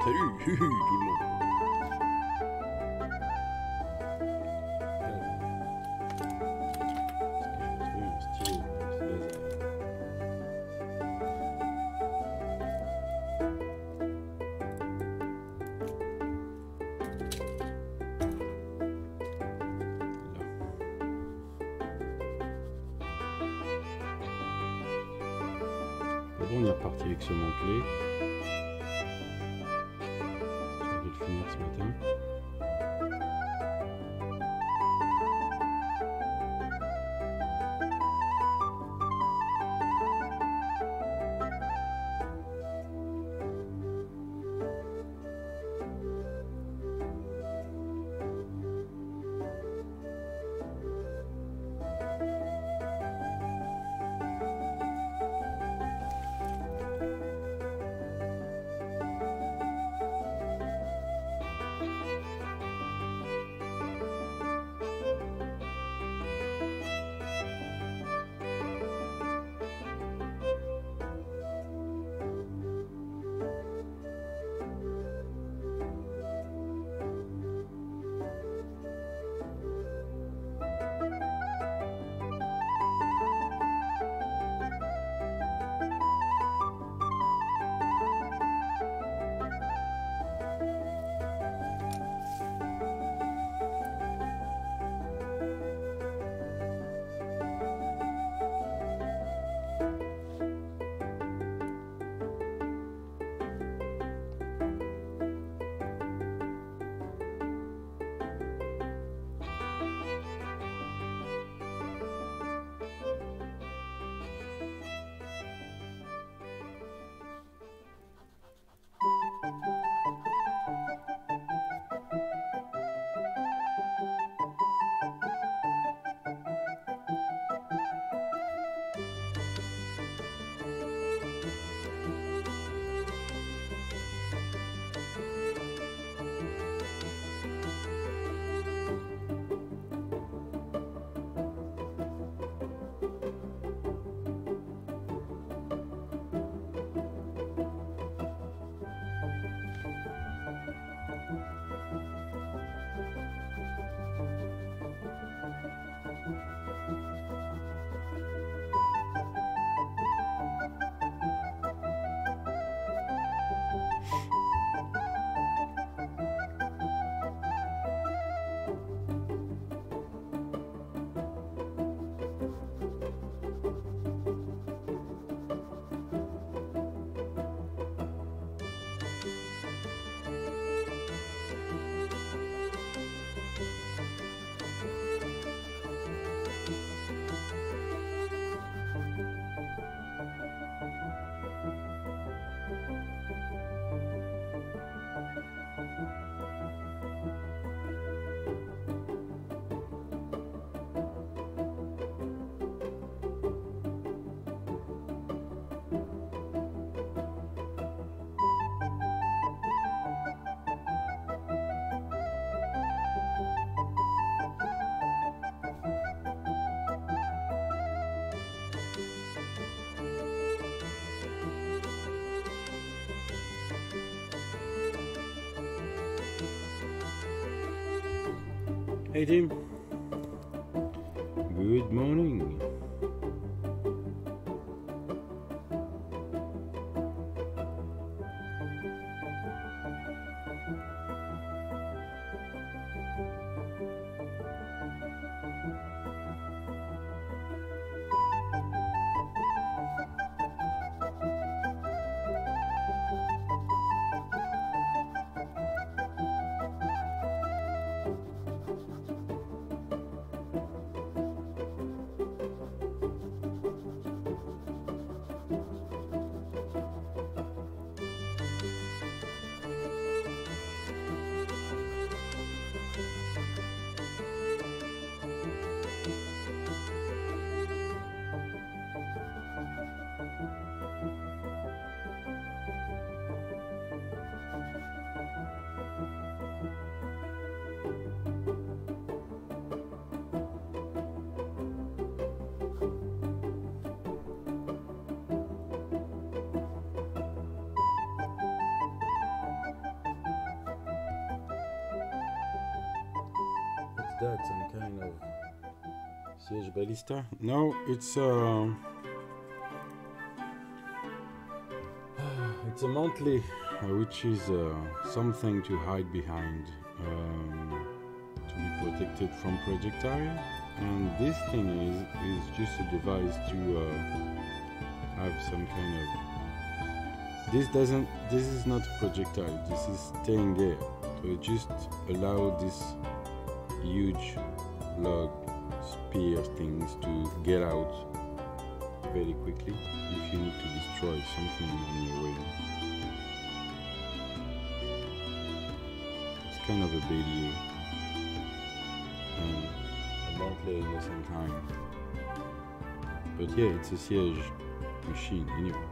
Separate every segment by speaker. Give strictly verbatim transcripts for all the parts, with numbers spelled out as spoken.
Speaker 1: Salut, tout le monde. Est-ce que je vais trouver un stylo, c'est laser. Là. Bon, on est reparti avec ce mantelet. Je vais le finir ce matin. Hey Tim, good morning. that some kind of siege ballista? No, it's uh, it's a monthly, uh, which is uh, something to hide behind, um, to be protected from projectile. And this thing is is just a device to uh, have some kind of. This doesn't. This is not a projectile. This is staying there. So it just allow this huge log spear things to get out very quickly if you need to destroy something in your way. It's kind of a bélier and a monthly at the same time. But yeah, it's a siege machine anyway.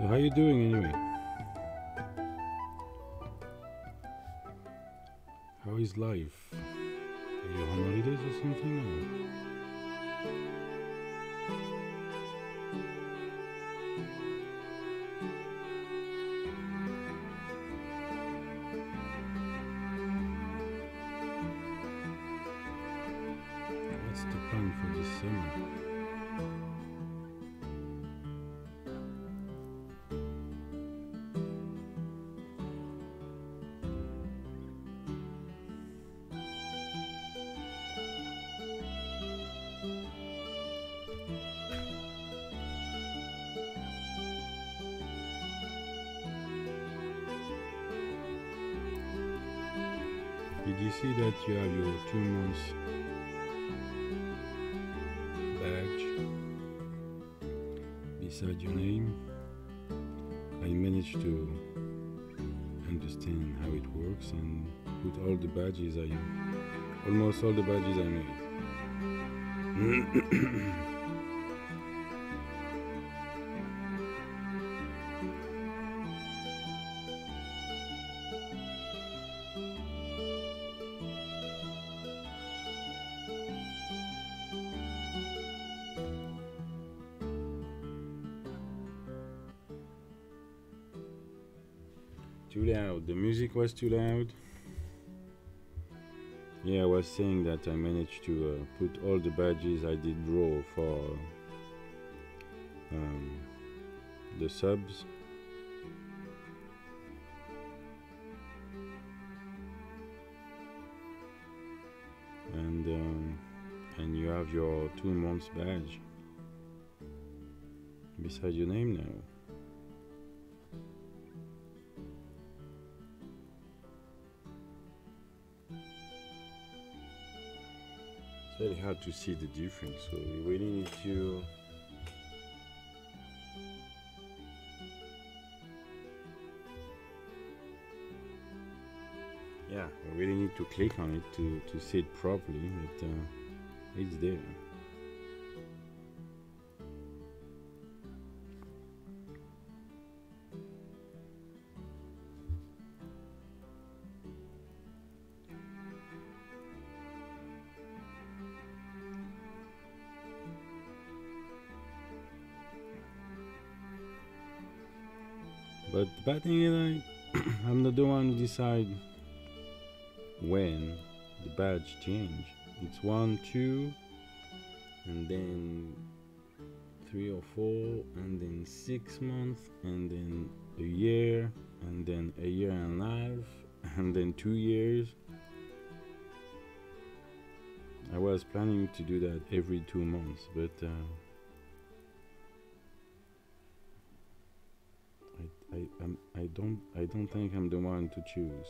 Speaker 1: So how you doing anyway? How is life? Are you on holidays or something? Or? What's the plan for this summer? Did you see that you have your two months badge beside your name? I managed to understand how it works and put all the badges I, almost all the badges I made. Too loud. The music was too loud. Yeah, I was saying that I managed to uh, put all the badges I did draw for um, the subs. And um, and you have your two months badge beside your name now. It's very hard to see the difference, so we really need to yeah, we really need to click on it to, to see it properly, but uh, it's there. But the bad thing is I, I'm not the one who decide when the badge change. It's one, two, and then three or four, and then six months, and then a year, and then a year and a half, and then two years. I was planning to do that every two months, but uh, I, I, I'm, I don't I don't think I'm the one to choose.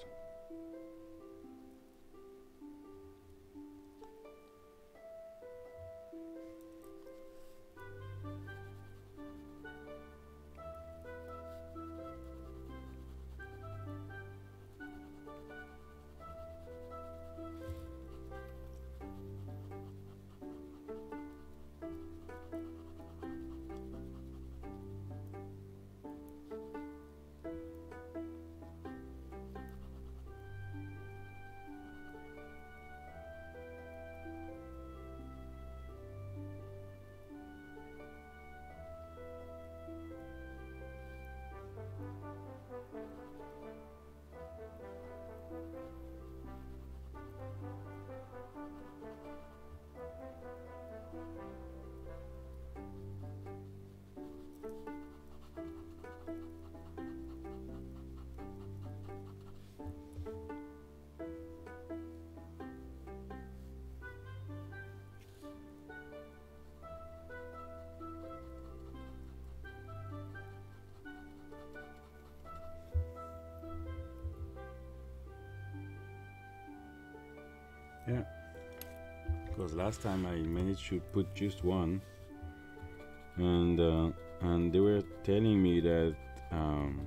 Speaker 1: Yeah, because last time I managed to put just one, and uh, and they were telling me that um,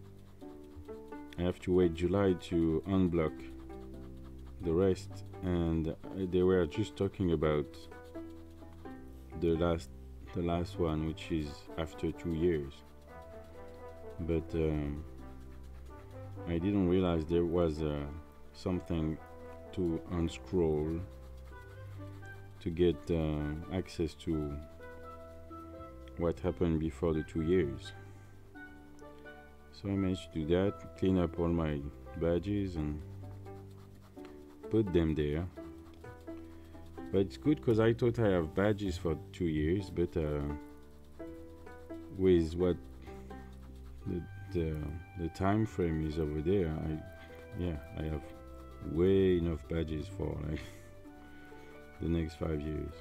Speaker 1: I have to wait July to unblock the rest, and they were just talking about the last the last one, which is after two years. but um, I didn't realize there was uh, something to unscroll to get uh, access to what happened before the two years. So I managed to do that, clean up all my badges and put them there. But it's good because I thought I have badges for two years, but uh, with what the, the the time frame is over there, I yeah I have way enough badges for like the next five years.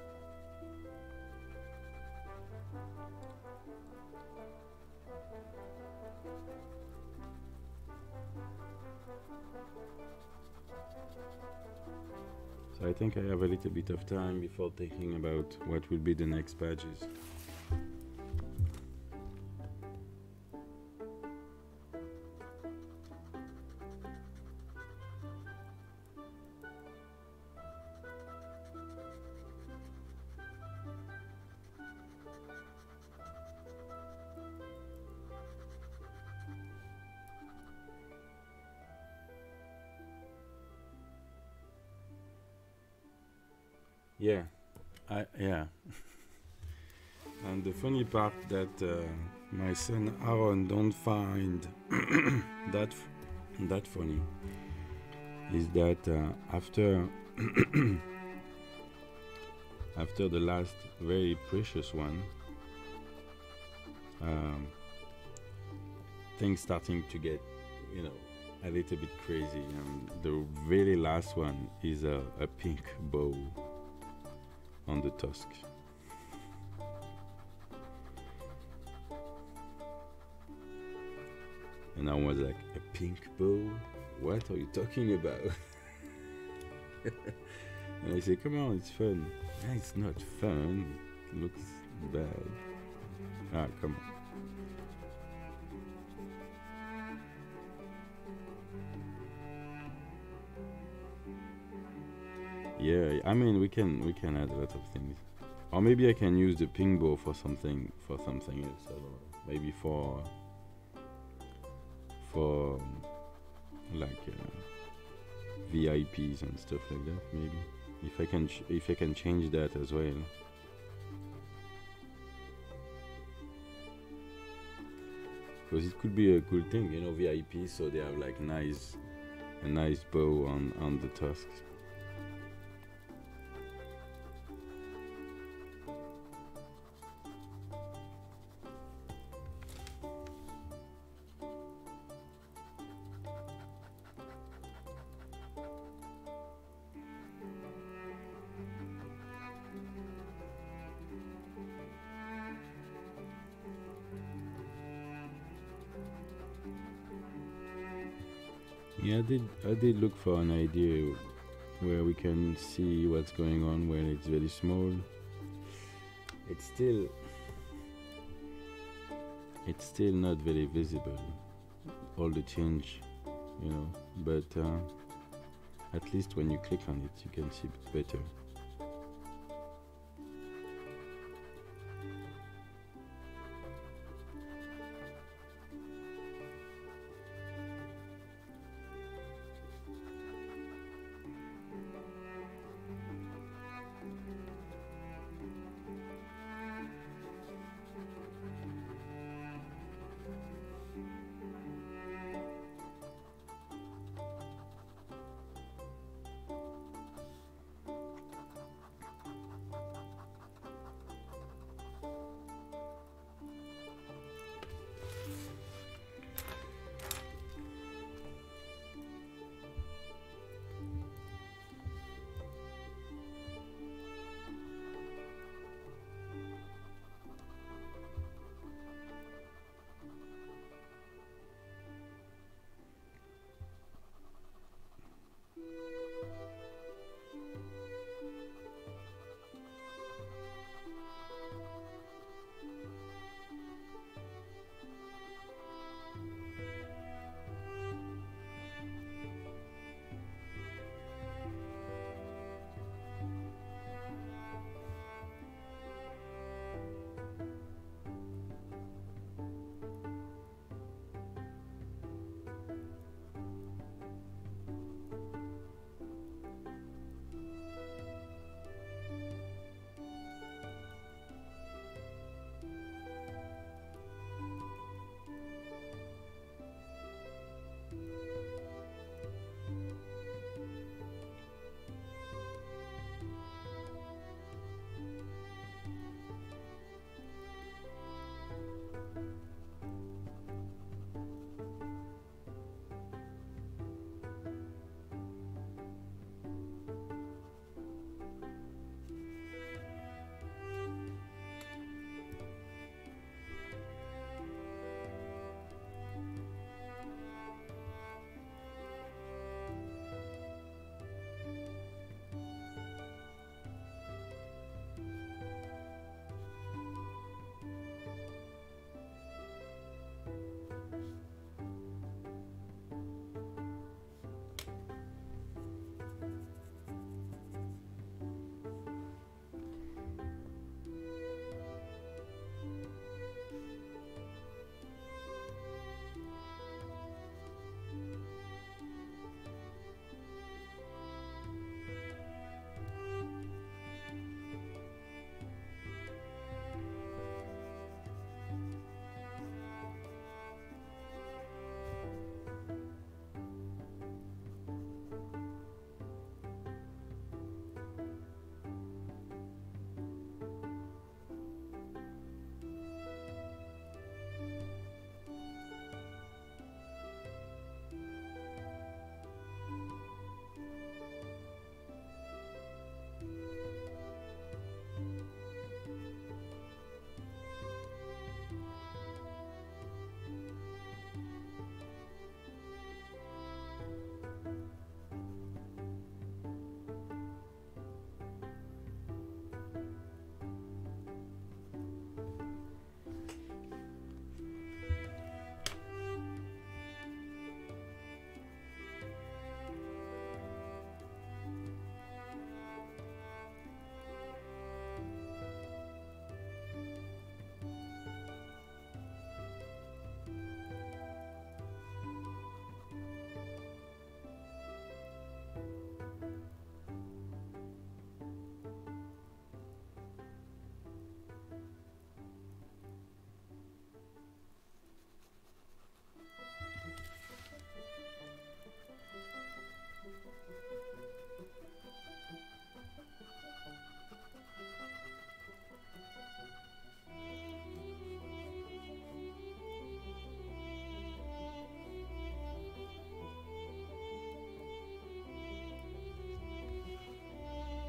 Speaker 1: So I think I have a little bit of time before thinking about what will be the next badges. Yeah, I yeah. And the funny part that uh, my son Aaron don't find that f- that funny is that uh, after after the last very precious one, um, things starting to get, you know, a little bit crazy. And the very last one is a, a pink bow on the tusk. And I was like, a pink bow? What are you talking about? And I say, come on, it's fun. Ah, it's not fun. It looks bad. Ah, come on. Yeah, I mean, we can we can add a lot of things, or maybe I can use the ping bow for something for something else. I don't know. Maybe for for um, like uh, V I Ps and stuff like that. Maybe if I can ch- if I can change that as well. Because it could be a cool thing, you know, V I Ps, so they have like nice a nice bow on on the tusks. Yeah, I did. I did look for an idea where we can see what's going on when it's very small. It's still, it's still not very visible. All the change, you know. But uh, at least when you click on it, you can see it better.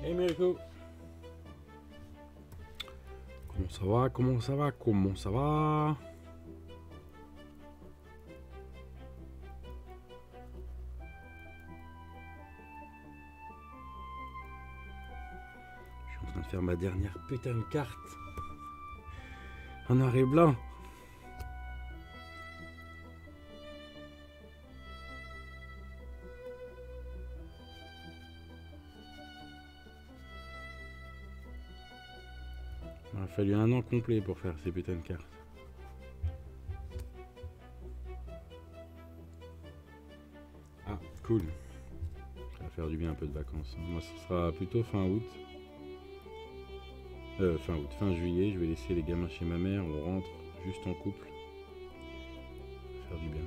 Speaker 1: Hey Mirko. Comment ça va? Comment ça va? Comment ça va? Je suis en train de faire ma dernière putain de carte. En noir et blanc. Il a fallu un an complet pour faire ces putains de cartes. Ah, cool. Ça va faire du bien un peu de vacances. Moi, ce sera plutôt fin août. Euh, fin août, fin juillet. Je vais laisser les gamins chez ma mère. On rentre juste en couple. Ça va faire du bien.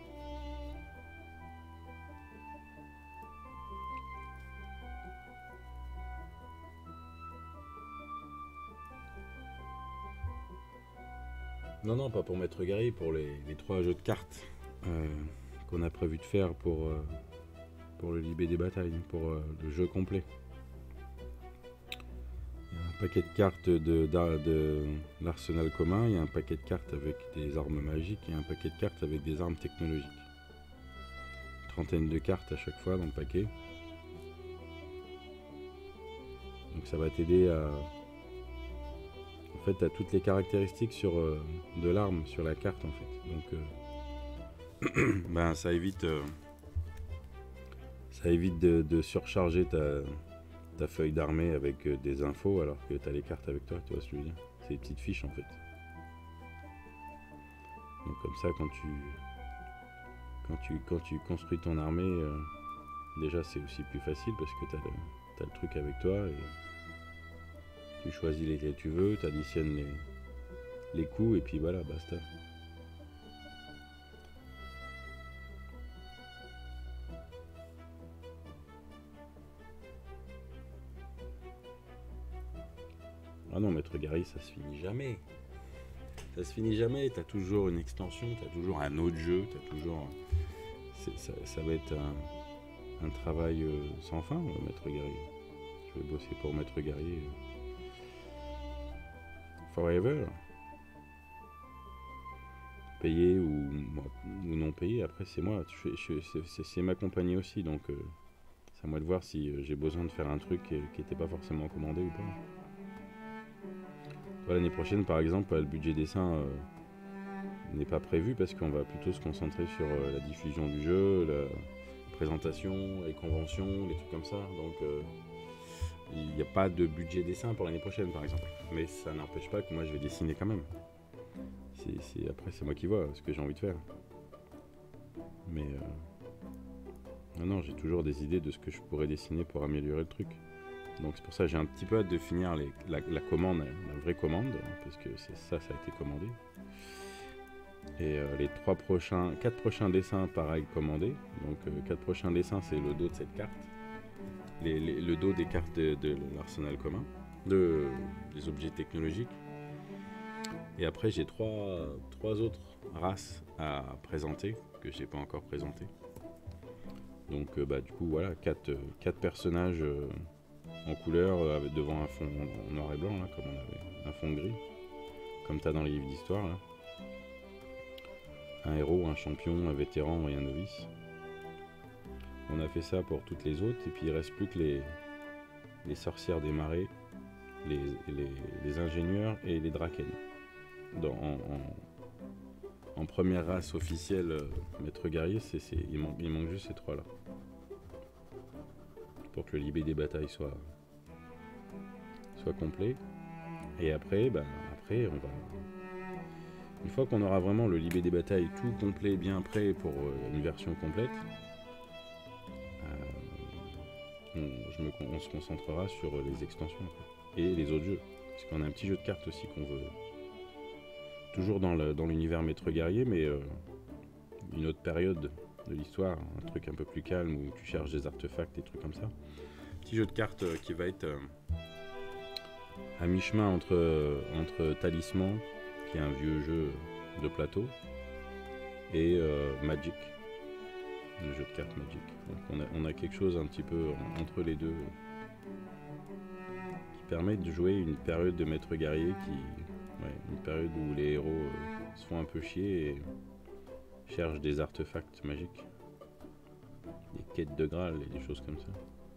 Speaker 1: Non, non, pas pour Maître Gary, pour les, les trois jeux de cartes euh, qu'on a prévu de faire pour, euh, pour le Libé des batailles, pour euh, le jeu complet. Il y a un paquet de cartes de, de, de l'arsenal commun, il y a un paquet de cartes avec des armes magiques et un paquet de cartes avec des armes technologiques. Une trentaine de cartes à chaque fois dans le paquet. Donc ça va t'aider à... En fait, tu as toutes les caractéristiques sur, euh, de l'arme sur la carte, en fait. Donc, euh, ben, ça évite, euh, ça évite de, de surcharger ta, ta feuille d'armée avec euh, des infos, alors que tu as les cartes avec toi, tu vois ce que je veux dire. C'est des petites fiches, en fait. Donc, comme ça, quand tu, quand tu, quand tu construis ton armée, euh, déjà, c'est aussi plus facile, parce que tu as, t'as le truc avec toi, et tu choisis lesquels tu veux, tu additionnes les, les coups et puis voilà, basta. Ah non, Maître Gary, ça se finit jamais. Ça se finit jamais, t'as toujours une extension, t'as toujours un autre jeu, t'as toujours... Ça, ça va être un, un travail euh, sans fin, euh, Maître Gary. Je vais bosser pour Maître Gary. Euh, forever. Payé ou, ou non payé, après c'est moi, c'est ma compagnie aussi, donc euh, c'est à moi de voir si euh, j'ai besoin de faire un truc qui n'était pas forcément commandé ou pas. L'année prochaine par exemple, le budget dessin euh, n'est pas prévu parce qu'on va plutôt se concentrer sur euh, la diffusion du jeu, la présentation, les conventions, les trucs comme ça, donc euh, il n'y a pas de budget dessin pour l'année prochaine par exemple, mais ça n'empêche pas que moi je vais dessiner quand même. C'est, c'est, après c'est moi qui vois ce que j'ai envie de faire. Mais euh, non, non, j'ai toujours des idées de ce que je pourrais dessiner pour améliorer le truc. Donc c'est pour ça que j'ai un petit peu hâte de finir les, la, la commande, la vraie commande, parce que c'est ça, ça a été commandé. Et euh, les trois prochains, quatre prochains dessins, pareil, commandés. Donc euh, quatre prochains dessins, c'est le dos de cette carte. Les, les, le dos des cartes de, de l'arsenal commun, de, des objets technologiques. Et après, j'ai trois, trois autres races à présenter que je n'ai pas encore présentées. Donc, euh, bah, du coup, voilà, quatre, quatre personnages euh, en couleur euh, devant un fond en noir et blanc, là, comme on avait, un fond gris, comme tu as dans les livres d'histoire. Là. Un héros, un champion, un vétéran et un novice. On a fait ça pour toutes les autres, et puis il ne reste plus que les, les sorcières des marais, les, les, les ingénieurs et les draken. Dans, en, en, en première race officielle, euh, Maître Guerrier, c'est, c'est, il, man, il manque juste ces trois-là. Pour que le Libé des batailles soit, soit complet. Et après, ben, après, on va... Une fois qu'on aura vraiment le Libé des batailles tout complet, bien prêt pour euh, une version complète, euh, on, je me, on se concentrera sur les extensions et les autres jeux. Parce qu'on a un petit jeu de cartes aussi qu'on veut... Toujours dans, le, dans l'univers Maître Guerrier, mais euh, une autre période de l'histoire, un truc un peu plus calme où tu cherches des artefacts, des trucs comme ça. Petit jeu de cartes euh, qui va être euh, à mi-chemin entre, euh, entre Talisman, qui est un vieux jeu de plateau, et euh, Magic, le jeu de cartes Magic. Donc on a, on a quelque chose un petit peu entre les deux. permet de jouer une période de maître guerrier qui... Ouais, une période où les héros euh, se font un peu chier et cherchent des artefacts magiques. Des quêtes de Graal et des choses comme ça.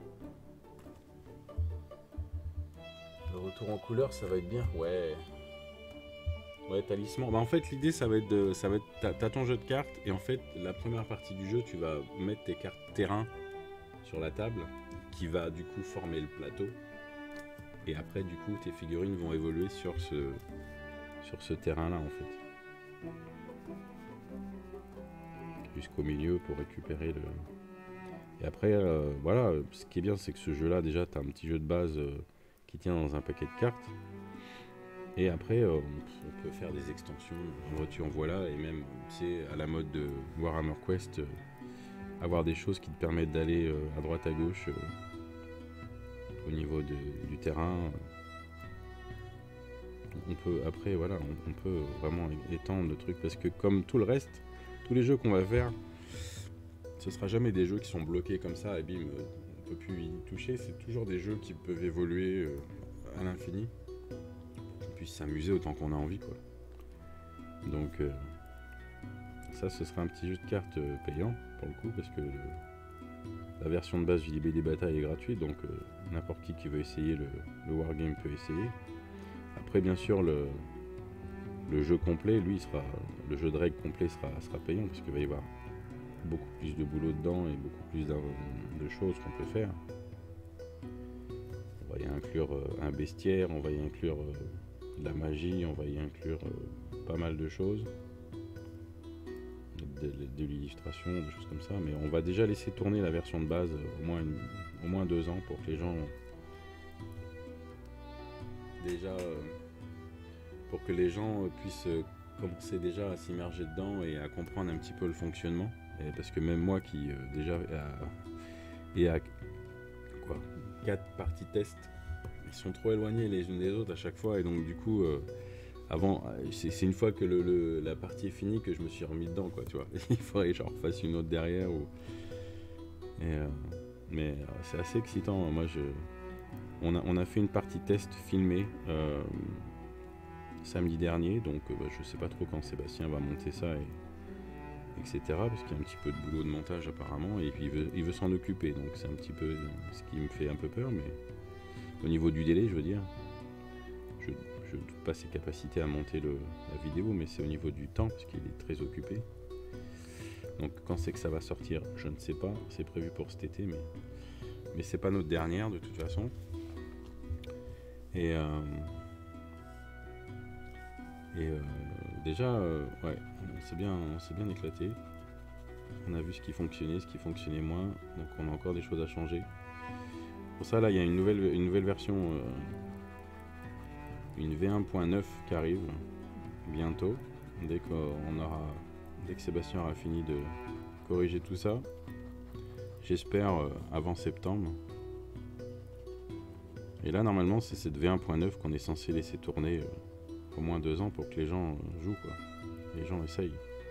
Speaker 1: Le retour en couleur, ça va être bien. Ouais. Ouais, talisman. Bah en fait, l'idée, ça va être de, ça va être, t'as, t'as ton jeu de cartes et en fait, la première partie du jeu, tu vas mettre tes cartes terrain sur la table, qui va du coup former le plateau. Et après, du coup, tes figurines vont évoluer sur ce, sur ce terrain-là, en fait. Jusqu'au milieu pour récupérer le. Et après, euh, voilà, ce qui est bien, c'est que ce jeu-là, déjà, t'as un petit jeu de base euh, qui tient dans un paquet de cartes. Et après, euh, on peut faire des extensions, en voici, en voilà, et même, tu sais, à la mode de Warhammer Quest, euh, avoir des choses qui te permettent d'aller euh, à droite, à gauche, euh, au niveau de, du terrain. On peut, après, voilà, on, on peut vraiment étendre le truc, parce que comme tout le reste, tous les jeux qu'on va faire, ce sera jamais des jeux qui sont bloqués comme ça, et bim, on peut plus y toucher, c'est toujours des jeux qui peuvent évoluer euh, à l'infini. S'amuser autant qu'on a envie, quoi. Donc euh, ça, ce sera un petit jeu de cartes euh, payant pour le coup, parce que le, la version de base du J B des batailles est gratuite, donc euh, n'importe qui qui veut essayer le, le wargame peut essayer. Après, bien sûr, le, le jeu complet, lui, sera le jeu de règles complet sera, sera payant, parce qu'il va y avoir beaucoup plus de boulot dedans et beaucoup plus de choses qu'on peut faire. On va y inclure euh, un bestiaire, on va y inclure euh, de la magie, on va y inclure euh, pas mal de choses, de, de, de l'illustration, des choses comme ça, mais on va déjà laisser tourner la version de base euh, au moins une, au moins deux ans pour que les gens déjà euh, pour que les gens puissent euh, commencer déjà à s'immerger dedans et à comprendre un petit peu le fonctionnement. Et parce que même moi qui euh, déjà a, et à quoi quatre parties test, ils sont trop éloignés les unes des autres à chaque fois, et donc du coup euh, avant c'est, c'est une fois que le, le, la partie est finie que je me suis remis dedans, quoi, tu vois. Il faudrait que j'en refasse une autre derrière ou... et, euh, mais euh, c'est assez excitant. Moi je on a, on a fait une partie test filmée euh, samedi dernier, donc euh, bah, je sais pas trop quand Sébastien va monter ça et etc, parce qu'il y a un petit peu de boulot de montage apparemment, et puis il veut, il veut s'en occuper, donc c'est un petit peu ce qui me fait un peu peur, mais au niveau du délai, je veux dire, je ne doute pas ses capacités à monter le, la vidéo, mais c'est au niveau du temps, parce qu'il est très occupé. Donc quand c'est que ça va sortir, je ne sais pas, c'est prévu pour cet été, mais, mais c'est pas notre dernière de toute façon. Et, euh, et euh, déjà, euh, ouais, on s'est bien, on s'est bien éclaté. On a vu ce qui fonctionnait, ce qui fonctionnait moins, donc on a encore des choses à changer. Pour ça, là, il y a une nouvelle, une nouvelle version, euh, une V un point neuf qui arrive bientôt, dès qu'on aura, dès que Sébastien aura fini de corriger tout ça. J'espère euh, avant septembre. Et là, normalement, c'est cette V un point neuf qu'on est censé laisser tourner euh, au moins deux ans pour que les gens euh, jouent, quoi. Les gens essayent.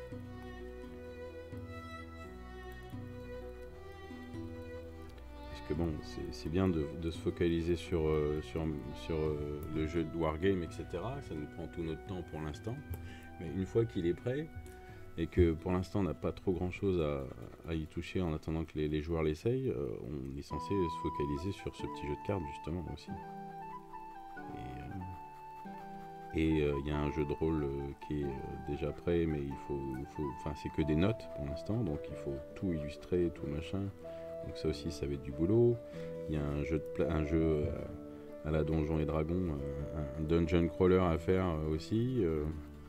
Speaker 1: Parce que bon, c'est, c'est bien de, de se focaliser sur, euh, sur, sur euh, le jeu de Wargame, et cetera. Ça nous prend tout notre temps pour l'instant. Mais une fois qu'il est prêt, et que pour l'instant on n'a pas trop grand chose à, à y toucher en attendant que les, les joueurs l'essayent, euh, on est censé se focaliser sur ce petit jeu de cartes justement aussi. Et il euh, y a un jeu de rôle euh, qui est euh, déjà prêt, mais il faut, il faut, enfin c'est que des notes pour l'instant, donc il faut tout illustrer, tout machin. Donc ça aussi, ça va être du boulot. Il y a un jeu, de pla- un jeu euh, à la Donjons et Dragons, euh, un dungeon crawler à faire euh, aussi. Euh,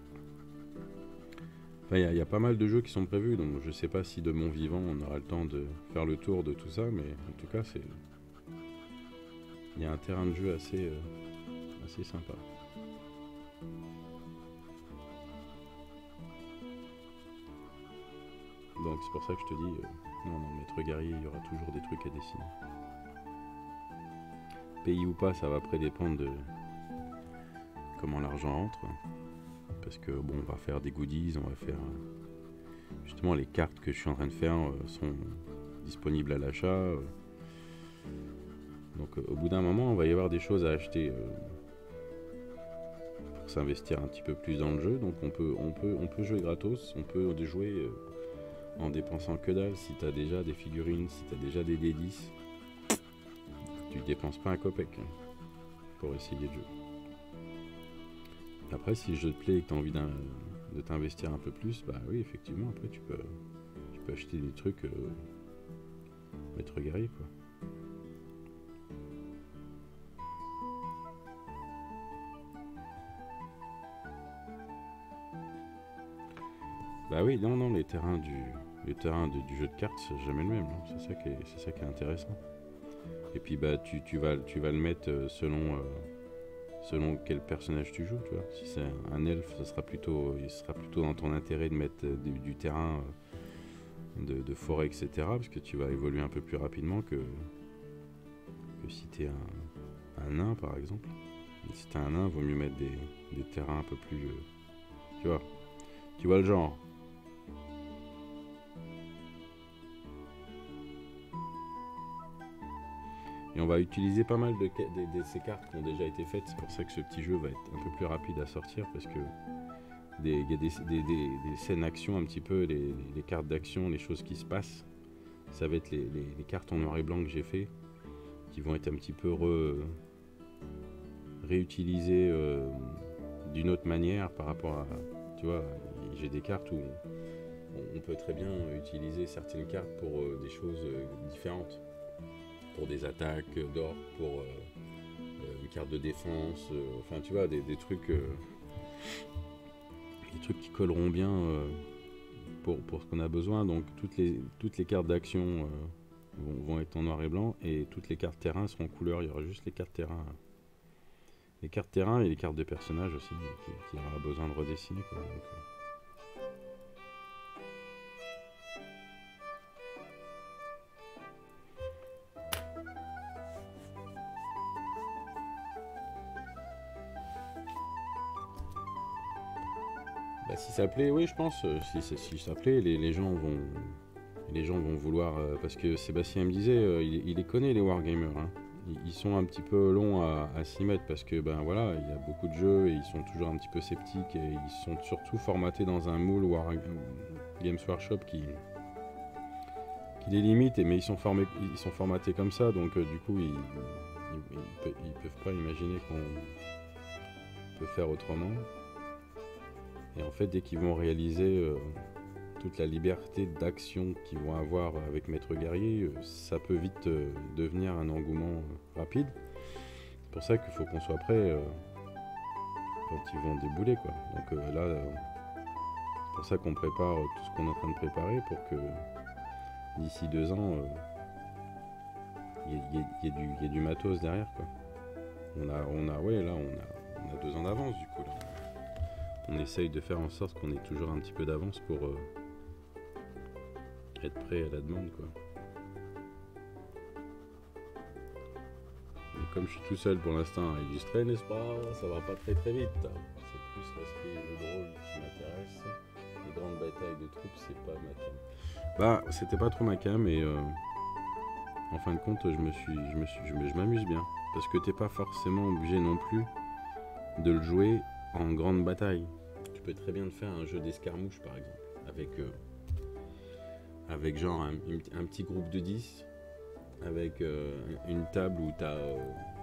Speaker 1: Il y, y a pas mal de jeux qui sont prévus, donc je sais pas si de mon vivant on aura le temps de faire le tour de tout ça, mais en tout cas c'est, il y a un terrain de jeu assez, euh, assez sympa. Donc c'est pour ça que je te dis, euh, non, non, maître guerrier, il y aura toujours des trucs à dessiner. Pays ou pas, ça va après dépendre de comment l'argent entre. Parce que bon, on va faire des goodies, on va faire justement les cartes que je suis en train de faire euh, sont disponibles à l'achat. Euh, Donc euh, au bout d'un moment, on va y avoir des choses à acheter euh, pour s'investir un petit peu plus dans le jeu. Donc on peut, on peut, on peut jouer gratos, on peut jouer euh, en dépensant que dalle. Si tu as déjà des figurines, si tu as déjà des D dix, tu dépenses pas un copec hein, pour essayer le jeu. Après, si le jeu te plaît et que tu as envie de t'investir un peu plus, bah oui, effectivement, après tu peux, tu peux acheter des trucs euh, maître guerrier quoi. Bah oui, non, non, les terrains du, les terrains de, du jeu de cartes, c'est jamais le même. C'est ça qui est, c'est ça qui est intéressant. Et puis bah tu, tu vas, tu vas le mettre selon, euh, selon quel personnage tu joues, tu vois. Si c'est un elfe, ça sera plutôt, il sera plutôt dans ton intérêt de mettre du, du terrain, euh, de, de forêt, et cetera. Parce que tu vas évoluer un peu plus rapidement que, que si t'es un, un nain, par exemple. Et si t'es un nain, vaut mieux mettre des, des terrains un peu plus, euh, tu vois. Tu vois le genre. Et on va utiliser pas mal de, de, de ces cartes qui ont déjà été faites. C'est pour ça que ce petit jeu va être un peu plus rapide à sortir. Parce que il y a des, des, des, des scènes action un petit peu, les, les cartes d'action, les choses qui se passent. Ça va être les, les, les cartes en noir et blanc que j'ai fait. Qui vont être un petit peu re, réutilisées euh, d'une autre manière par rapport à... Tu vois, j'ai des cartes où on, on peut très bien utiliser certaines cartes pour euh, des choses euh, différentes. Pour des attaques d'or, pour euh, euh, une carte de défense, euh, enfin tu vois, des, des trucs euh, des trucs qui colleront bien euh, pour, pour ce qu'on a besoin. Donc toutes les, toutes les cartes d'action euh, vont, vont être en noir et blanc et toutes les cartes terrain seront en couleur. Il y aura juste les cartes terrain. Les cartes terrain et les cartes de personnages aussi, qui, qui aura besoin de redessiner quoi. Donc, euh, Bah, si ça plaît, oui, je pense. euh, Si, si, si ça plaît, les, les gens vont, les gens vont vouloir. euh, parce que Sébastien me disait, euh, il, il les connaît les wargamers. Hein. Ils, ils sont un petit peu longs à, à s'y mettre parce que ben voilà, il y a beaucoup de jeux et ils sont toujours un petit peu sceptiques et ils sont surtout formatés dans un moule War, Games Workshop qui, qui les limite. Et, mais ils sont formés, ils sont formatés comme ça, donc euh, du coup ils, ils, ils, pe- ils peuvent pas imaginer qu'on peut faire autrement. Et en fait, dès qu'ils vont réaliser euh, toute la liberté d'action qu'ils vont avoir avec Maître Guerrier, euh, ça peut vite euh, devenir un engouement euh, rapide. C'est pour ça qu'il faut qu'on soit prêt euh, quand ils vont débouler, quoi. Donc euh, là, euh, c'est pour ça qu'on prépare euh, tout ce qu'on est en train de préparer pour que d'ici deux ans, il euh, y, y, y, y, y ait du matos derrière, quoi. On a, on a, ouais, là, on a, on a deux ans d'avance, du coup, là. On essaye de faire en sorte qu'on ait toujours un petit peu d'avance pour euh, être prêt à la demande, quoi. Et comme je suis tout seul pour l'instant à illustrer, n'est-ce pas, ça va pas très très vite. C'est plus l'aspect jeu de rôle qui m'intéresse. Les grandes batailles de troupes, c'est pas ma cam. Bah, c'était pas trop ma cam, et euh, en fin de compte, je me suis, je me suis, je me- je m'amuse bien, parce que t'es pas forcément obligé non plus de le jouer en grande bataille. Tu peux très bien te faire un jeu d'escarmouche par exemple, avec, euh, avec genre un, un petit groupe de dix, avec euh, une table où tu as euh,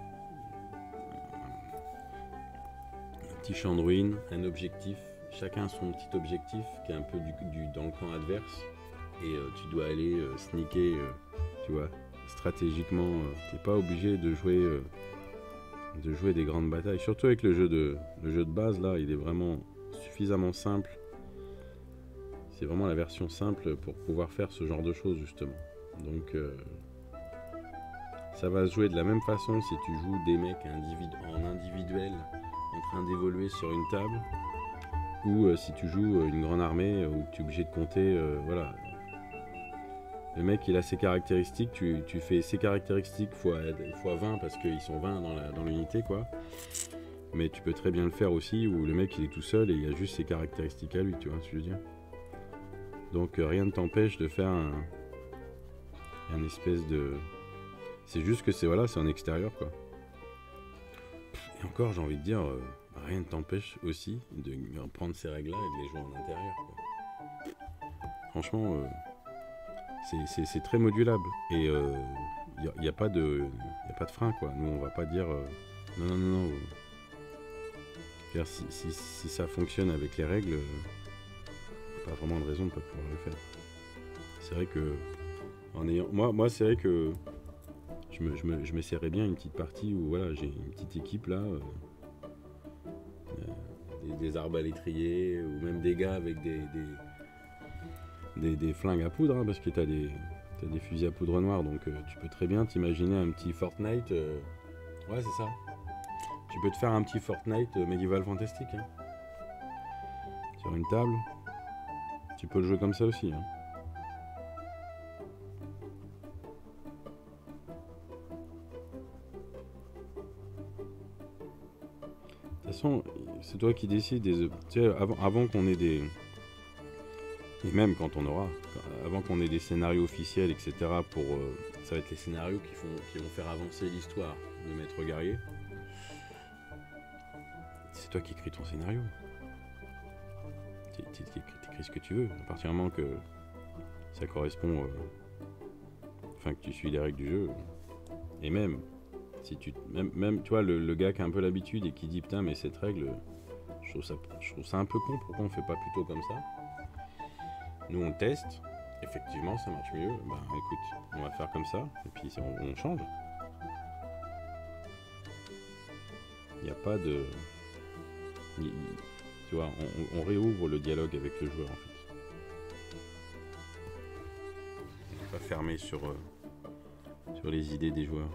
Speaker 1: un petit champ de ruines, un objectif, chacun a son petit objectif qui est un peu du, du, dans le camp adverse, et euh, tu dois aller euh, sneaker, euh, tu vois, stratégiquement, euh, t'es pas obligé de jouer... Euh, de jouer des grandes batailles, surtout avec le jeu de le jeu de base là, il est vraiment suffisamment simple. C'est vraiment la version simple pour pouvoir faire ce genre de choses justement. Donc euh, ça va se jouer de la même façon si tu joues des mecs individu en individuel en train d'évoluer sur une table, ou euh, si tu joues une grande armée euh, où tu es obligé de compter, euh, voilà. Le mec il a ses caractéristiques, tu, tu fais ses caractéristiques fois, fois vingt parce qu'ils sont vingt dans, la, dans l'unité quoi. Mais tu peux très bien le faire aussi où le mec il est tout seul et il a juste ses caractéristiques à lui, tu vois ce que je veux dire. Donc euh, rien ne t'empêche de faire un, un espèce de... C'est juste que c'est voilà, c'est en extérieur quoi. Et encore, j'ai envie de dire, euh, rien ne t'empêche aussi de prendre ces règles-là et de les jouer en intérieur quoi. Franchement, euh, c'est très modulable et il euh, n'y a, y a, pas de, y a pas de frein quoi. Nous, on va pas dire euh, non, non, non, non. Euh, si, si, si ça fonctionne avec les règles, euh, pas vraiment de raison de ne pas pouvoir le faire. C'est vrai que en ayant, moi, moi c'est vrai que je me, je me, je m'essaierais bien une petite partie où voilà, j'ai une petite équipe là, euh, euh, des, des arbres à l'étrier ou même des gars avec des, des, des, des flingues à poudre, hein, parce que t'as des, t'as des fusils à poudre noire, donc euh, tu peux très bien t'imaginer un petit Fortnite. Euh, ouais, c'est ça. Tu peux te faire un petit Fortnite euh, médiéval fantastique, hein, sur une table. Tu peux le jouer comme ça aussi, hein. De toute façon, c'est toi qui décides. Des, tu sais, avant, avant qu'on ait des... Et même quand on aura, avant qu'on ait des scénarios officiels, et cetera, pour, euh, ça va être les scénarios qui, font, qui vont faire avancer l'histoire de Maître Guerrier. C'est toi qui écris ton scénario. Tu écris ce que tu veux. À partir du moment que ça correspond... Euh, enfin, que tu suis les règles du jeu. Et même... Si tu, même, même, tu vois, le, le gars qui a un peu l'habitude et qui dit putain, mais cette règle, je trouve ça, je trouve ça un peu con, pourquoi on fait pas plutôt comme ça? Nous on teste, effectivement ça marche mieux, bah écoute, on va faire comme ça, et puis on, on change. Il n'y a pas de. Il, il, tu vois, on, on réouvre le dialogue avec le joueur en fait. On n'est pas fermé sur, euh, sur les idées des joueurs.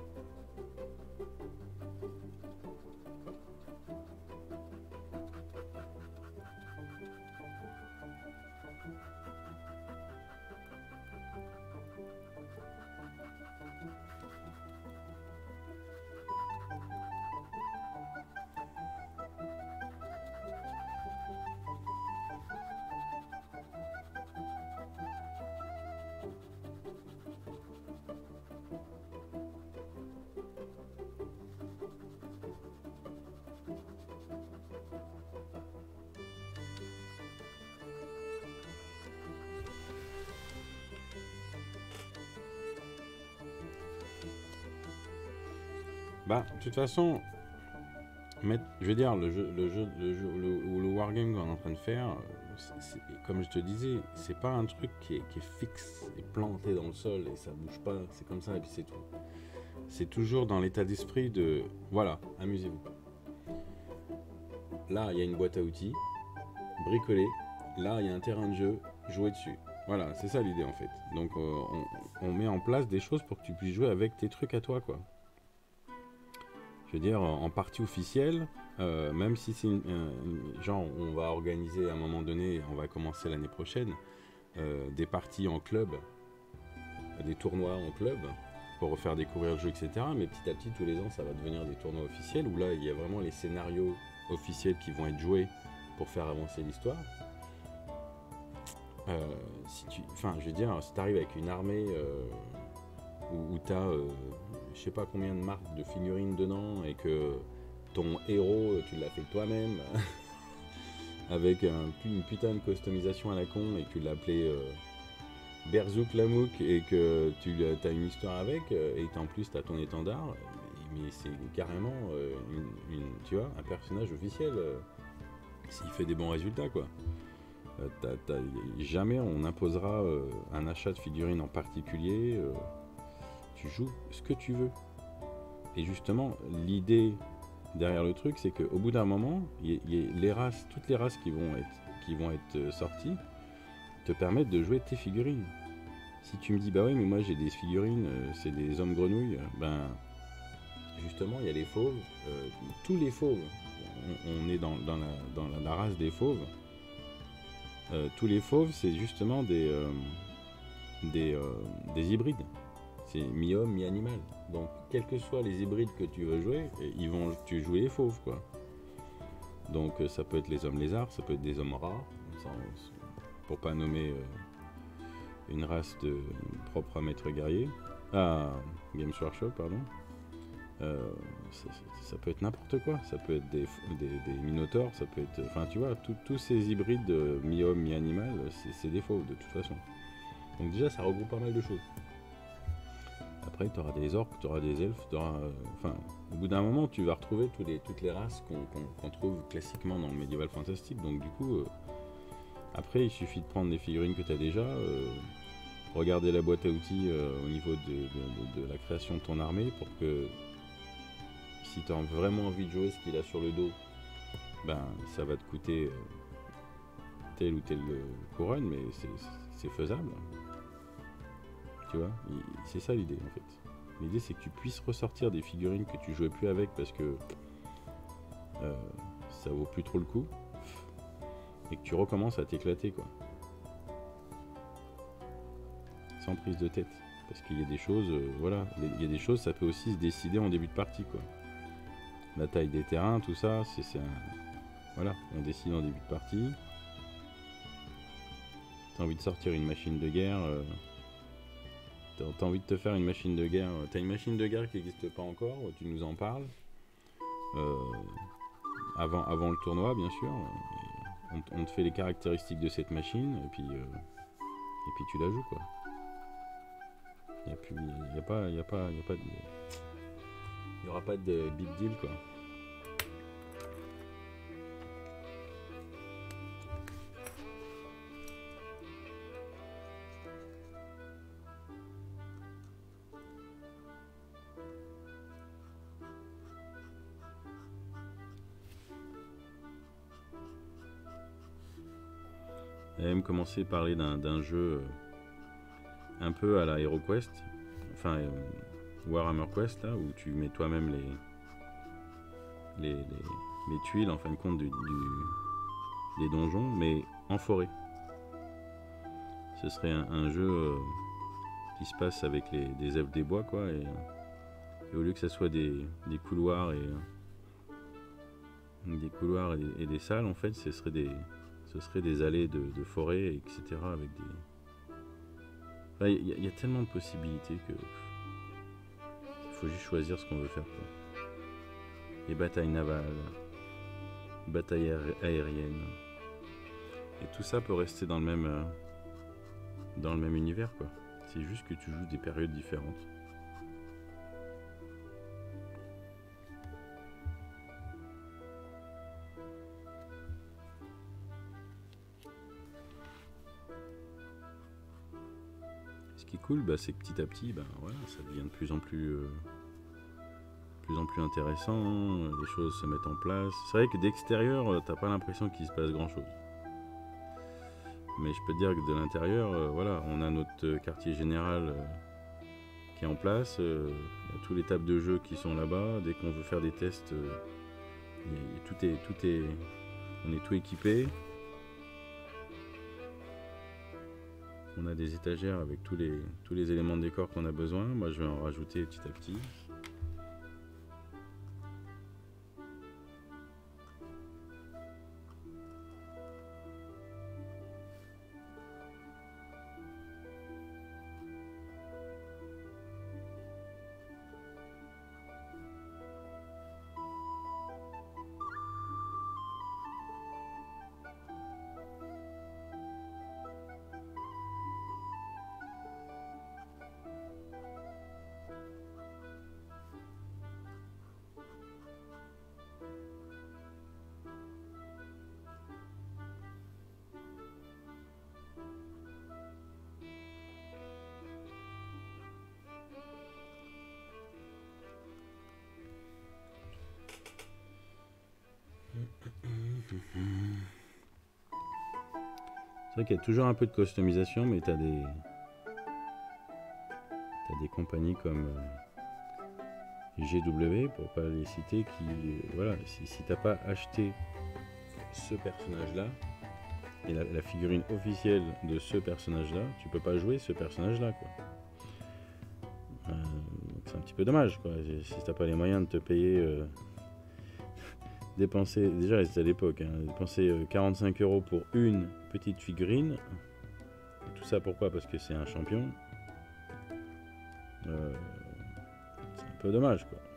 Speaker 1: Bah, de toute façon, mettre, je veux dire, le jeu, le jeu, le jeu, le, le wargame qu'on est en train de faire, c'est, comme je te disais, c'est pas un truc qui est, qui est fixe et planté dans le sol et ça bouge pas, c'est comme ça et puis c'est tout. C'est toujours dans l'état d'esprit de, voilà, amusez-vous. Là, il y a une boîte à outils, bricolée. Là, il y a un terrain de jeu, jouez dessus. Voilà, c'est ça l'idée en fait. Donc, euh, on, on met en place des choses pour que tu puisses jouer avec tes trucs à toi, quoi. Je veux dire, en partie officielle, euh, même si c'est une, une, genre on va organiser à un moment donné, on va commencer l'année prochaine, euh, des parties en club, des tournois en club, pour refaire découvrir le jeu, et cetera. Mais petit à petit, tous les ans, ça va devenir des tournois officiels, où là, il y a vraiment les scénarios officiels qui vont être joués pour faire avancer l'histoire. Euh, si tu, enfin, je veux dire, si tu arrives avec une armée... Euh, où, où tu as euh, je sais pas combien de marques de figurines dedans et que ton héros tu l'as fait toi-même avec un, une putain de customisation à la con et que tu l'as appelé euh, Berzouk Lamouk et que tu as une histoire avec euh, et en plus tu as ton étendard, mais c'est carrément euh, une, une, tu vois, un personnage officiel euh, s'il fait des bons résultats quoi. Euh, t'as, t'as, jamais on imposera euh, un achat de figurines en particulier. euh, Tu joues ce que tu veux. Et justement, l'idée derrière le truc, c'est qu'au bout d'un moment, y y les races, toutes les races qui vont être, qui vont être sorties te permettent de jouer tes figurines. Si tu me dis, bah ouais, mais moi j'ai des figurines, euh, c'est des hommes grenouilles, ben justement, il y a les fauves, euh, tous les fauves, on, on est dans, dans, la, dans la, la race des fauves. Euh, tous les fauves, c'est justement des, euh, des, euh, des hybrides. C'est mi-homme, mi-animal. Donc, quels que soient les hybrides que tu veux jouer, ils vont tu jouer les fauves, quoi. Donc, ça peut être les hommes lézards, ça peut être des hommes rats, pour pas nommer euh, une race de, propre à Maître Guerrier. Ah, Games Workshop, pardon. Euh, ça, ça peut être n'importe quoi. Ça peut être des, des, des minotaures, ça peut être... Enfin, tu vois, tous ces hybrides euh, mi-homme, mi-animal, c'est des faux, de toute façon. Donc déjà, ça regroupe pas mal de choses. Après, tu auras des orques, tu auras des elfes, tu auras... Enfin, au bout d'un moment, tu vas retrouver tous les, toutes les races qu'on qu'on, qu'on trouve classiquement dans le médiéval fantastique. Donc du coup, euh, après, il suffit de prendre les figurines que tu as déjà, euh, regarder la boîte à outils euh, au niveau de, de, de, de la création de ton armée pour que, si tu as vraiment envie de jouer ce qu'il a sur le dos, ben ça va te coûter euh, telle ou telle couronne, mais c'est faisable. Tu vois, c'est ça l'idée en fait. L'idée c'est que tu puisses ressortir des figurines que tu jouais plus avec parce que euh, ça vaut plus trop le coup et que tu recommences à t'éclater quoi. Sans prise de tête. Parce qu'il y a des choses, euh, voilà, il y a des choses, ça peut aussi se décider en début de partie quoi. La taille des terrains, tout ça, c'est un... Voilà, on décide en début de partie. T'as envie de sortir une machine de guerre... Euh... T'as envie de te faire une machine de guerre. T'as une machine de guerre qui n'existe pas encore, tu nous en parles. Euh, avant, avant le tournoi, bien sûr. On, on te fait les caractéristiques de cette machine, et puis, euh, et puis tu la joues, quoi. Il n'y a, plus, y a pas, y a pas, y a pas de... Il n'y aura pas de big deal, quoi. Elle aime commencer à parler d'un jeu un peu à la HeroQuest, enfin euh, Warhammer Quest, là, où tu mets toi-même les, les, les, les tuiles, en fin de compte, du, du, des donjons, mais en forêt. Ce serait un, un jeu euh, qui se passe avec les, des elfes des bois, quoi, et, et au lieu que ça soit des, des couloirs et des couloirs et des, et des salles, en fait, ce serait des ce serait des allées de, de forêt, et cetera. Avec des... Enfin, il y, y a tellement de possibilités que il faut juste choisir ce qu'on veut faire, quoi. Les batailles navales, batailles aériennes, et tout ça peut rester dans le même euh, dans le même univers, quoi. C'est juste que tu joues des périodes différentes. Ce qui est cool, bah, c'est que petit à petit, bah, voilà, ça devient de plus en plus, euh, plus en plus intéressant, hein, les choses se mettent en place. C'est vrai que d'extérieur, t'as pas l'impression qu'il se passe grand chose. Mais je peux te dire que de l'intérieur, euh, voilà, on a notre quartier général euh, qui est en place, euh, il y a tous les tables de jeu qui sont là-bas. Dès qu'on veut faire des tests, euh, y a, tout est, tout est, on est tout équipé. On a des étagères avec tous les, tous les éléments de décor qu'on a besoin. Moi, je vais en rajouter petit à petit. C'est vrai qu'il y a toujours un peu de customisation, mais tu as des, t'as des compagnies comme euh, G W, pour pas les citer, qui, euh, voilà, si, si t'as pas acheté ce personnage-là, et la, la figurine officielle de ce personnage-là, tu peux pas jouer ce personnage-là, quoi. Euh, c'est un petit peu dommage, quoi. Si t'as pas les moyens de te payer... Euh, dépenser, déjà c'était à l'époque, hein, dépenser euh, quarante-cinq euros pour une petite figurine. Et tout ça pourquoi? Parce que c'est un champion.
Speaker 2: euh, c'est un peu dommage quoi.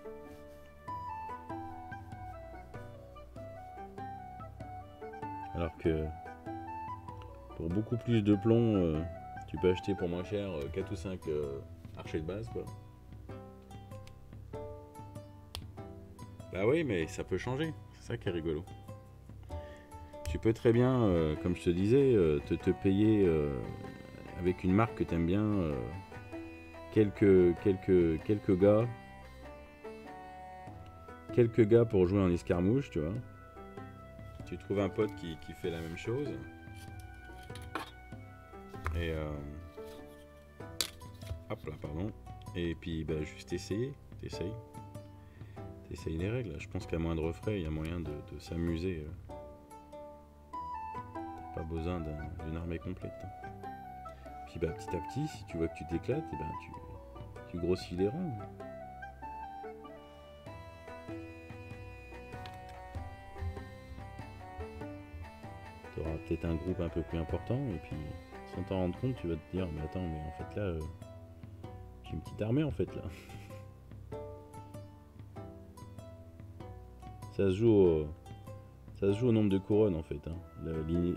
Speaker 2: Alors que pour beaucoup plus de plomb, euh, tu peux acheter pour moins cher euh, quatre ou cinq euh, archers de base quoi. Bah oui, mais ça peut changer, c'est ça qui est rigolo. Tu peux très bien, euh, comme je te disais, euh, te, te payer euh, avec une marque que tu aimes bien, euh, quelques, quelques, quelques gars, quelques gars pour jouer en escarmouche, tu vois. Tu trouves un pote qui, qui fait la même chose. Et euh, hop là, pardon. Et puis bah, juste essayer, t'essayes. T'essayes les règles. Je pense qu'à moindre frais, il y a moyen de, de s'amuser. Euh. Pas besoin d'un, d'une armée complète. Hein. Puis bah, petit à petit, si tu vois que tu t'éclates, et ben, tu, tu grossis les rangs. Tu auras peut-être un groupe un peu plus important, et puis sans t'en rendre compte, tu vas te dire, mais attends, mais en fait là, euh, j'ai une petite armée en fait là. Ça se joue au, ça se joue au nombre de couronnes en fait. Hein. La,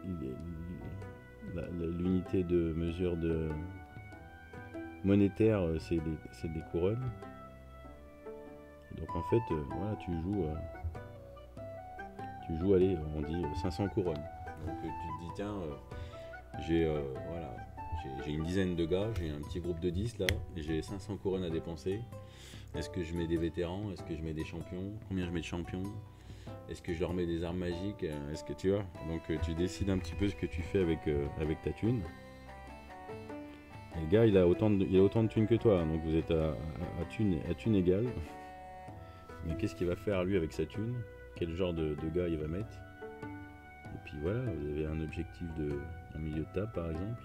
Speaker 2: la, la, l'unité de mesure de monétaire, c'est des, c'est des couronnes. Donc en fait, euh, voilà, tu joues, euh, tu joues, allez, on dit cinq cents couronnes. Donc euh, tu te dis, tiens, euh, j'ai, euh, voilà, j'ai, j'ai une dizaine de gars, j'ai un petit groupe de dix là, et j'ai cinq cents couronnes à dépenser. Est-ce que je mets des vétérans? Est-ce que je mets des champions? Combien je mets de champions? Est-ce que je leur mets des armes magiques? Est-ce que tu vois? Donc euh, tu décides un petit peu ce que tu fais avec, euh, avec ta thune. Et le gars, il a autant de, il a autant de thunes que toi, donc vous êtes à, à, à, thune, à thune égale. Mais qu'est-ce qu'il va faire lui avec sa thune? Quel genre de, de gars il va mettre? Et puis voilà, vous avez un objectif de en milieu de table par exemple.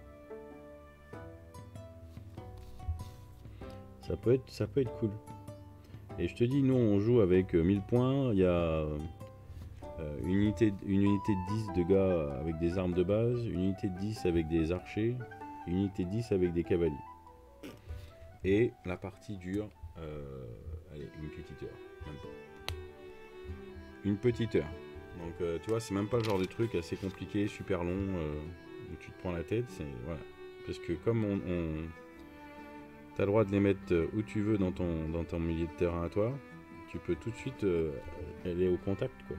Speaker 2: Ça peut être, ça peut être cool. Et je te dis, nous on joue avec mille points, il y a euh, une, unité, une unité de dix de gars avec des armes de base, une unité de dix avec des archers, une unité de dix avec des cavaliers. Et la partie dure, euh, allez, une petite heure, même pas. Une petite heure. Donc euh, tu vois, c'est même pas le genre de truc assez compliqué, super long, euh, où tu te prends la tête, c'est, voilà. Parce que comme on... on tu as le droit de les mettre où tu veux dans ton, dans ton milieu de terrain à toi. Tu peux tout de suite euh, aller au contact, quoi.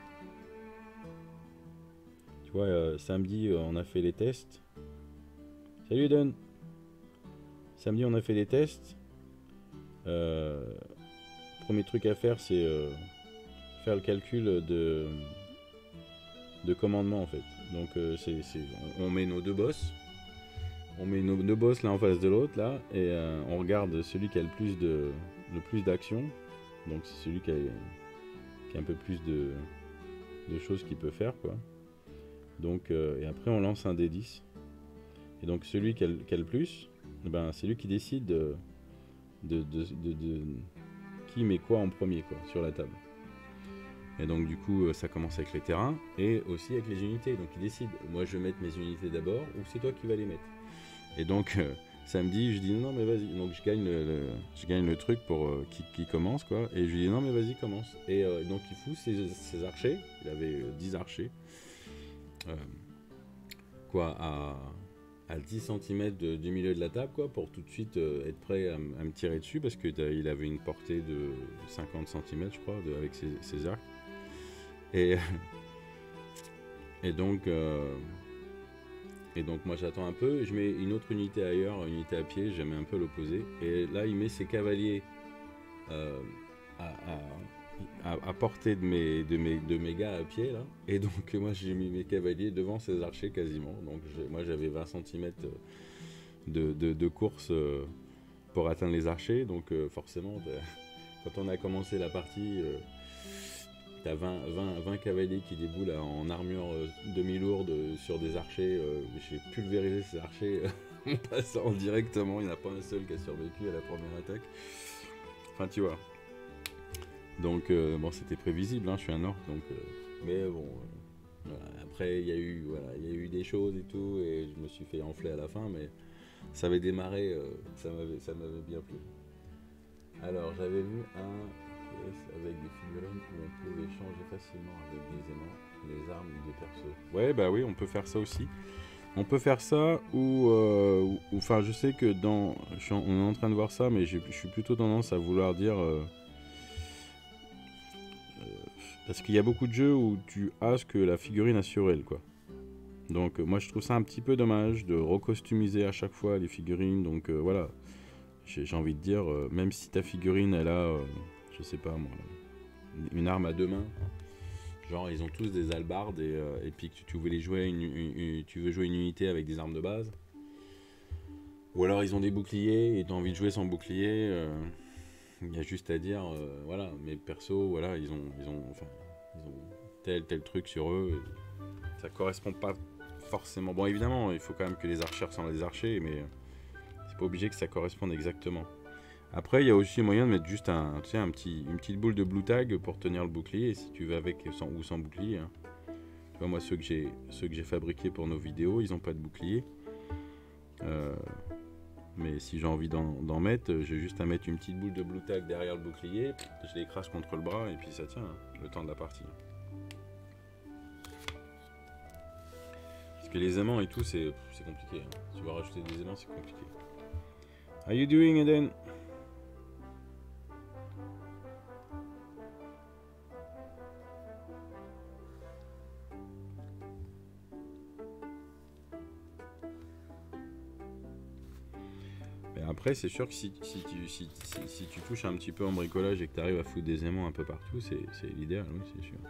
Speaker 2: Tu vois, euh, samedi, euh, on a fait les tests. Salut Eden. Samedi, on a fait les tests. Euh, premier truc à faire, c'est euh, faire le calcul de, de commandement, en fait. Donc, euh, c'est, c'est, on, on met nos deux boss. On met nos deux boss l'un en face de l'autre là et euh, on regarde celui qui a le plus de le plus d'action. Donc c'est celui qui a, qui a un peu plus de, de choses qu'il peut faire quoi. Donc euh, et après on lance un dé dix. Et donc celui qui a, qui a le plus, ben c'est lui qui décide de, de, de, de, de qui met quoi en premier quoi sur la table. Et donc du coup ça commence avec les terrains et aussi avec les unités. Donc il décide, moi je vais mettre mes unités d'abord ou c'est toi qui vas les mettre. Et donc euh, samedi je dis non mais vas-y, donc je gagne le, le, je gagne le truc pour euh, qui, qui commence quoi, et je lui dis non mais vas-y commence. Et euh, donc il fout ses, ses archers, il avait euh, dix archers, euh, quoi à, à dix centimètres de, du milieu de la table quoi, pour tout de suite euh, être prêt à, à me tirer dessus parce qu'il avait une portée de cinquante centimètres je crois de, avec ses, ses arcs. Et, et donc euh, Et donc moi j'attends un peu, je mets une autre unité ailleurs, une unité à pied, je mets un peu l'opposé. Et là il met ses cavaliers euh, à, à, à, à portée de mes, de, mes, de mes gars à pied là. Et donc moi j'ai mis mes cavaliers devant ses archers quasiment. Donc moi j'avais vingt centimètres de, de, de course euh, pour atteindre les archers. Donc euh, forcément bah, quand on a commencé la partie... Euh, T'as vingt, vingt, vingt cavaliers qui déboulent en armure euh, demi-lourde euh, sur des archers. Euh, j'ai pulvérisé ces archers euh, en passant directement. Il n'y en a pas un seul qui a survécu à la première attaque. Enfin, tu vois. Donc, euh, bon, c'était prévisible. Hein, je suis un orc, donc. Euh, mais bon. Euh, voilà. Après, il y a eu, voilà, il y a eu des choses et tout, et je me suis fait enfler à la fin, mais ça avait démarré, euh, ça m'avait ça m'avait bien plu. Alors j'avais vu un avec des figurines où on pouvait changer facilement avec des aimants les armes des persos. Ouais bah oui, on peut faire ça aussi. On peut faire ça ou, euh, ou- enfin je sais que dans, je suis en- on est en train de voir ça, mais j'ai- je suis plutôt tendance à vouloir dire, euh, parce qu'il y a beaucoup de jeux où tu as ce que la figurine a sur elle, quoi. Donc euh, moi je trouve ça un petit peu dommage de recostumiser à chaque fois les figurines. Donc euh, voilà, j'ai j'ai envie de dire, euh, même si ta figurine elle a, euh, je sais pas moi, une arme à deux mains, genre ils ont tous des hallebardes et, euh, et puis que tu, tu veux les jouer une, une- une- tu veux jouer une unité avec des armes de base. Ou alors ils ont des boucliers et t'as envie de jouer sans bouclier. euh, Il y a juste à dire, euh, voilà, mes persos, voilà, ils ont, ils ont, enfin, ils ont tel tel truc sur eux. Et ça correspond pas forcément. Bon, évidemment, il faut quand même que les archers sont des archers, mais c'est pas obligé que ça corresponde exactement. Après, il y a aussi moyen de mettre juste un, tu sais, un petit, une petite boule de blue tag pour tenir le bouclier, si tu veux avec sans, ou sans bouclier. Hein. Tu vois, moi, ceux que j'ai, ceux que j'ai fabriqués pour nos vidéos, ils ont pas de bouclier. Euh, mais si j'ai envie d'en, d'en mettre, j'ai juste à mettre une petite boule de blue tag derrière le bouclier, je l'écrase contre le bras et puis ça tient hein, le temps de la partie. Parce que les aimants et tout, c'est, c'est compliqué. Hein. Si tu veux rajouter des aimants, c'est compliqué. How you doing, Eden? Mais après, c'est sûr que si, si, tu, si, si, si tu touches un petit peu en bricolage et que tu arrives à foutre des aimants un peu partout, c'est, c'est l'idéal, oui, c'est sûr.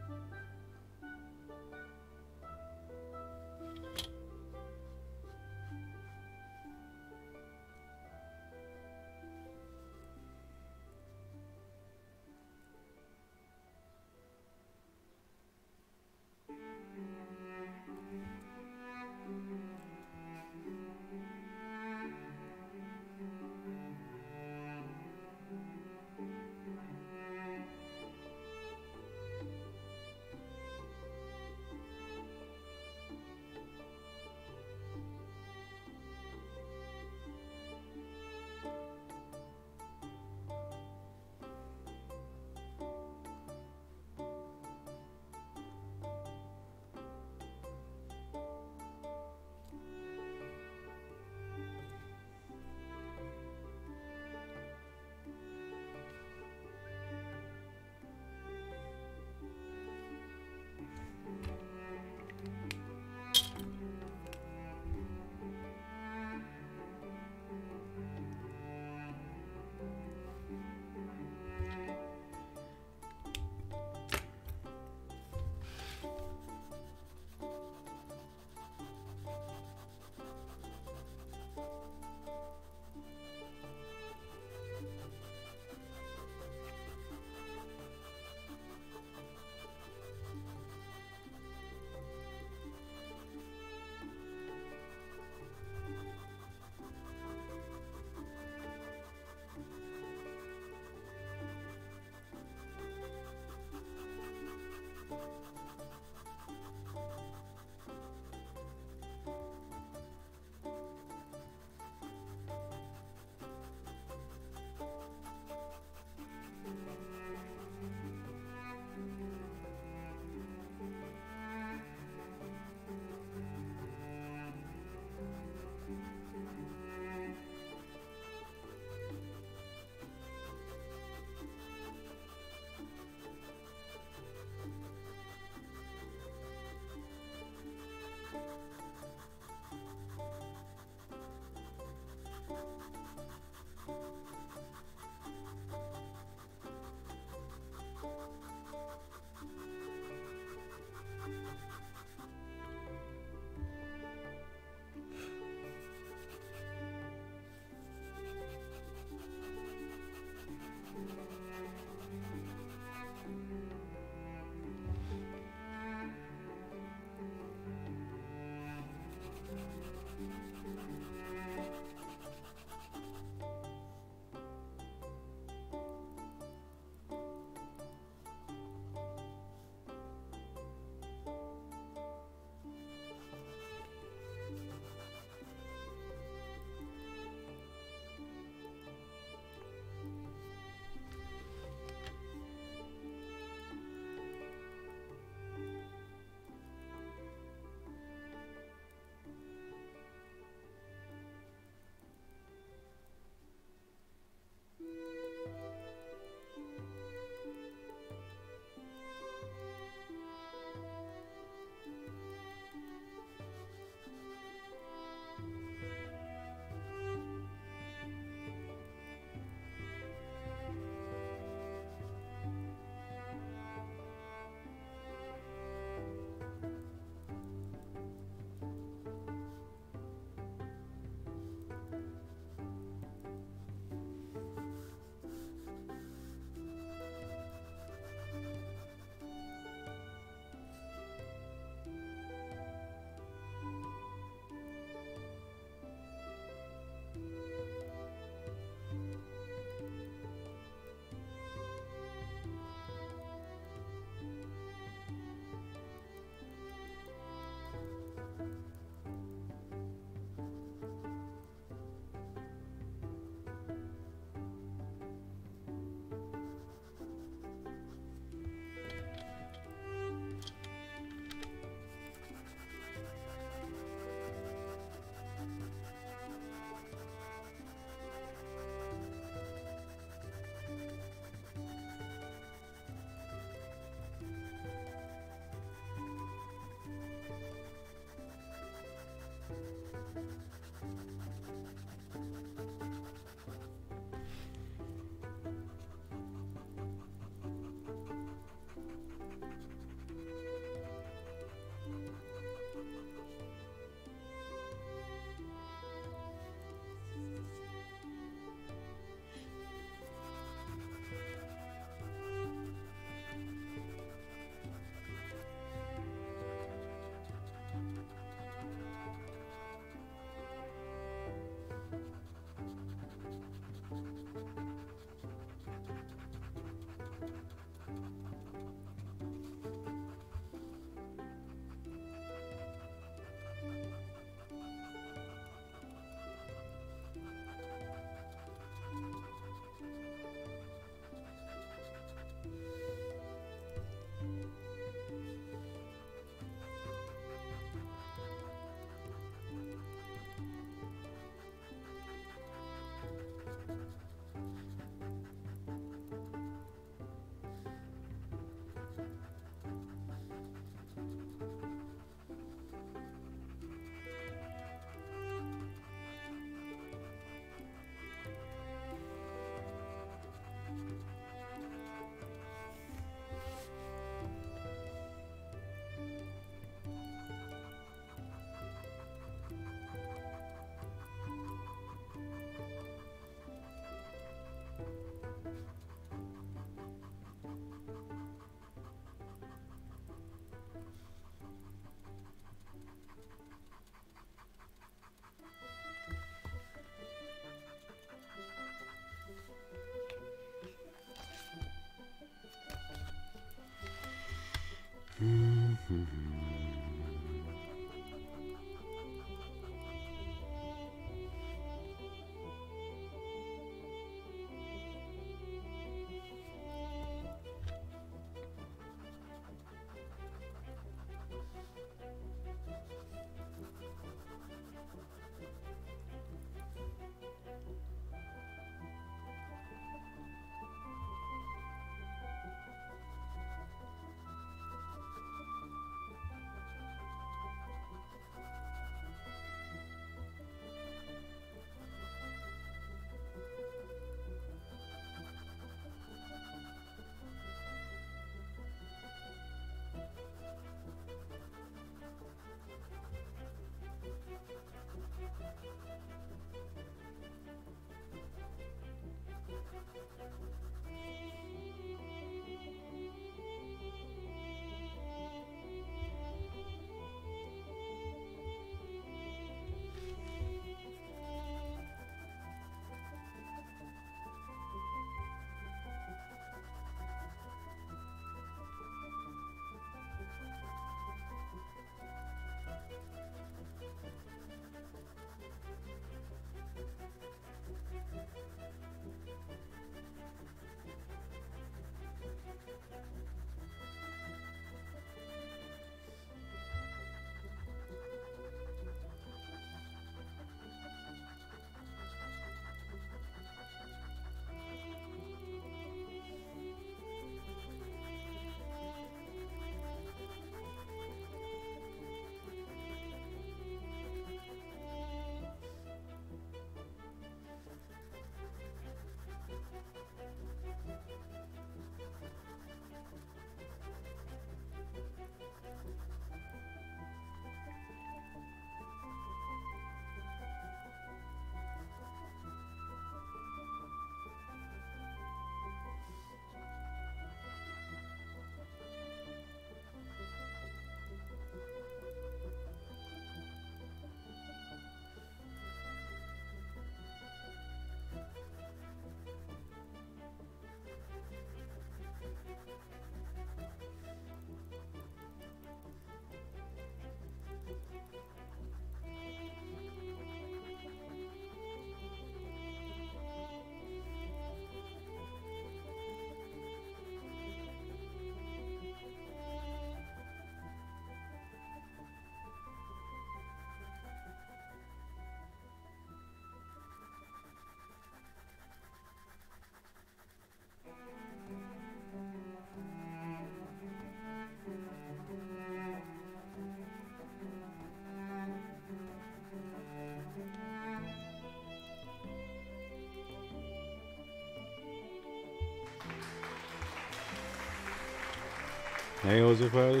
Speaker 2: Hey, Joseph.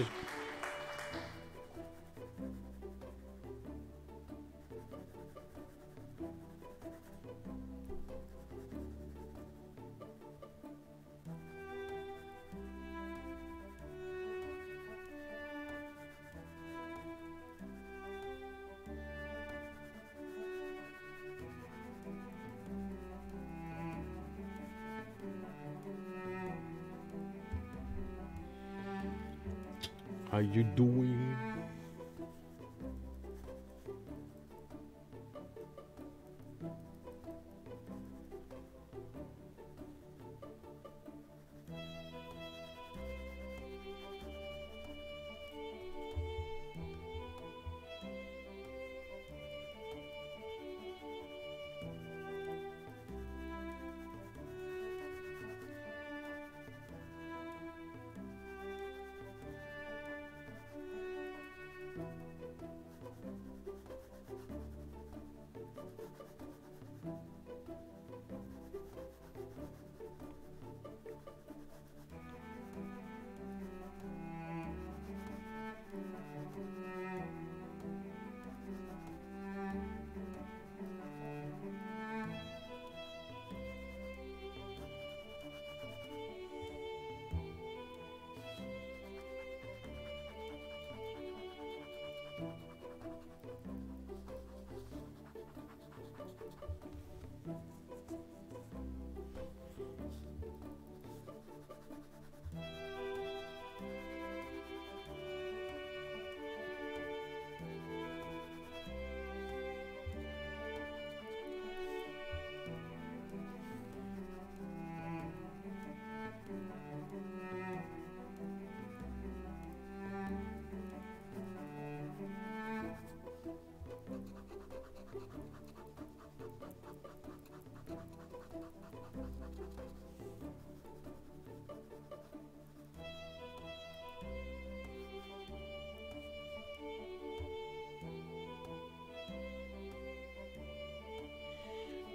Speaker 1: How you doing?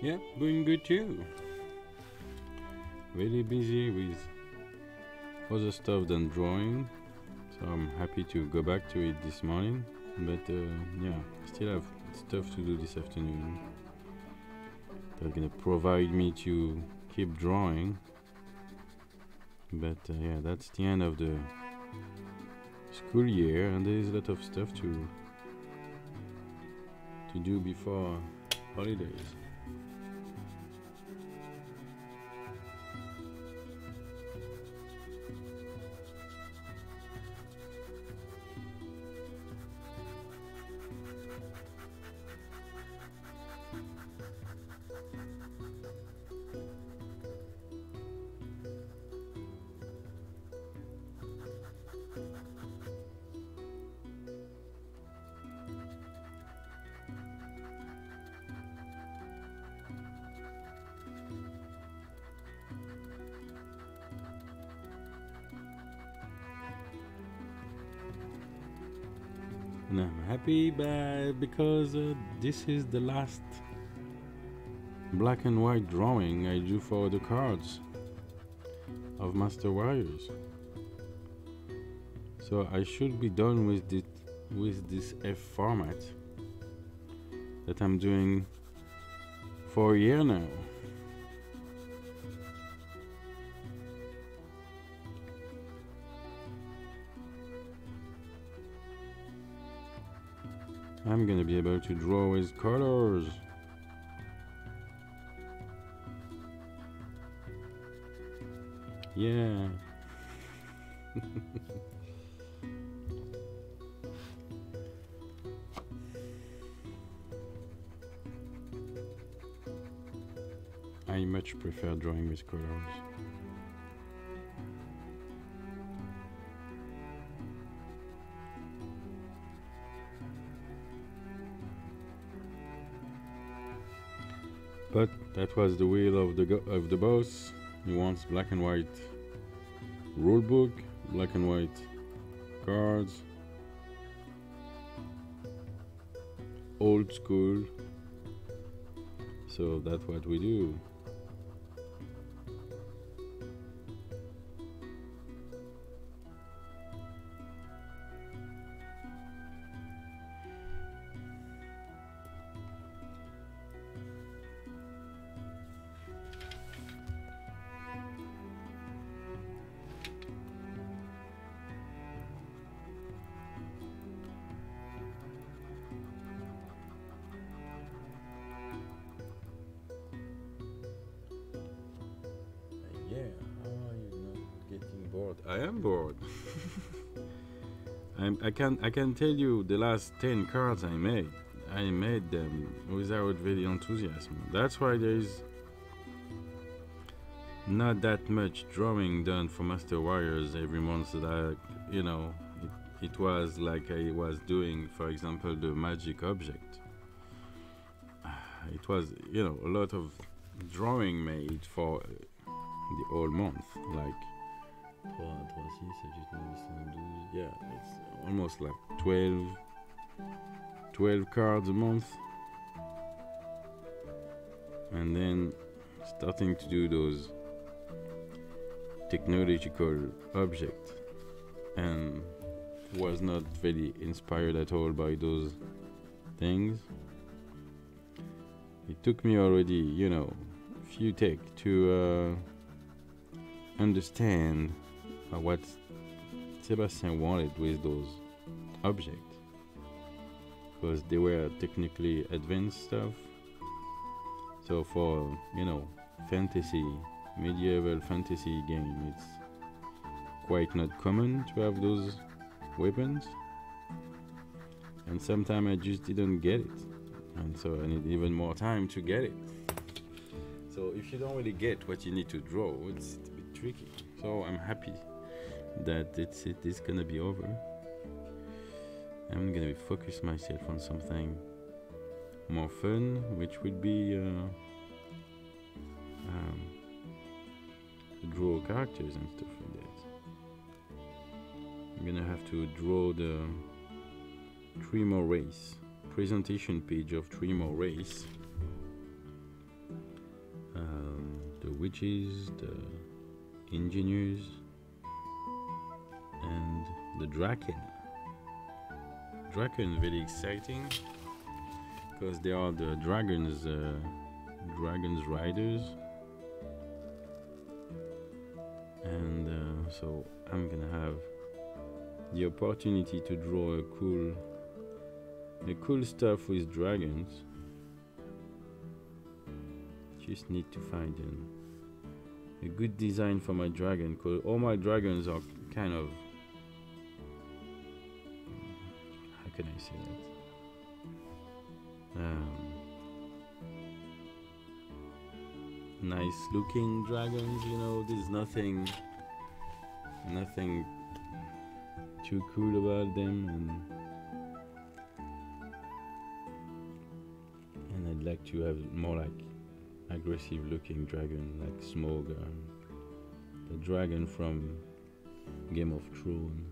Speaker 1: Yeah, doing good too. Really busy with other stuff than drawing, so I'm happy to go back to it this morning. But uh, yeah, still have stuff to do this afternoon. They're gonna provide me to keep drawing. But uh, yeah, that's the end of the school year, and there's a lot of stuff to to do before holidays. And I'm happy but because uh, this is the last black and white drawing I do for the cards of Master Warriors. So I should be done with it with this F format that I'm doing for a year now. I'm gonna be able to draw with colors. Yeah. I much prefer drawing with colors. But that was the will of the go of the boss. He wants black and white rulebook, black and white cards, old school. So that's what we do. Bored. I am bored. I'm, I can I can tell you the last ten cards I made. I made them without really enthusiasm. That's why there is not that much drawing done for Master Warriors every month. That I, you know, it, it was like I was doing, for example, the magic object. It was, you know, a lot of drawing made for the whole month, like. Yeah, it's almost like twelve, twelve cards a month, and then starting to do those technological objects, and was not really inspired at all by those things. It took me already, you know, a few takes to uh, understand uh, what Sebastian wanted with those objects, because they were technically advanced stuff. So for, you know, fantasy, medieval fantasy game, it's quite not common to have those weapons, and sometimes I just didn't get it, and so I need even more time to get it. So if you don't really get what you need to draw, it's a bit tricky. So I'm happy that it's it is gonna be over. I'm gonna be focus myself on something more fun, which would be uh, um, to draw characters and stuff like that. I'm gonna have to draw the three more race presentation page of three more race.
Speaker 2: witches, the engineers, and the Draken. Draken very exciting because they are the dragons, uh, dragons riders, and uh, so I'm gonna have the opportunity to draw a cool, a cool stuff with dragons. Just need to find an, a good design for my dragon, because all my dragons are kind of, how can I say that? Um, nice looking dragons, you know. There's nothing, nothing too cool about them, and and I'd like to have more like aggressive looking dragon, like Smaug, um, the dragon from Game of Thrones.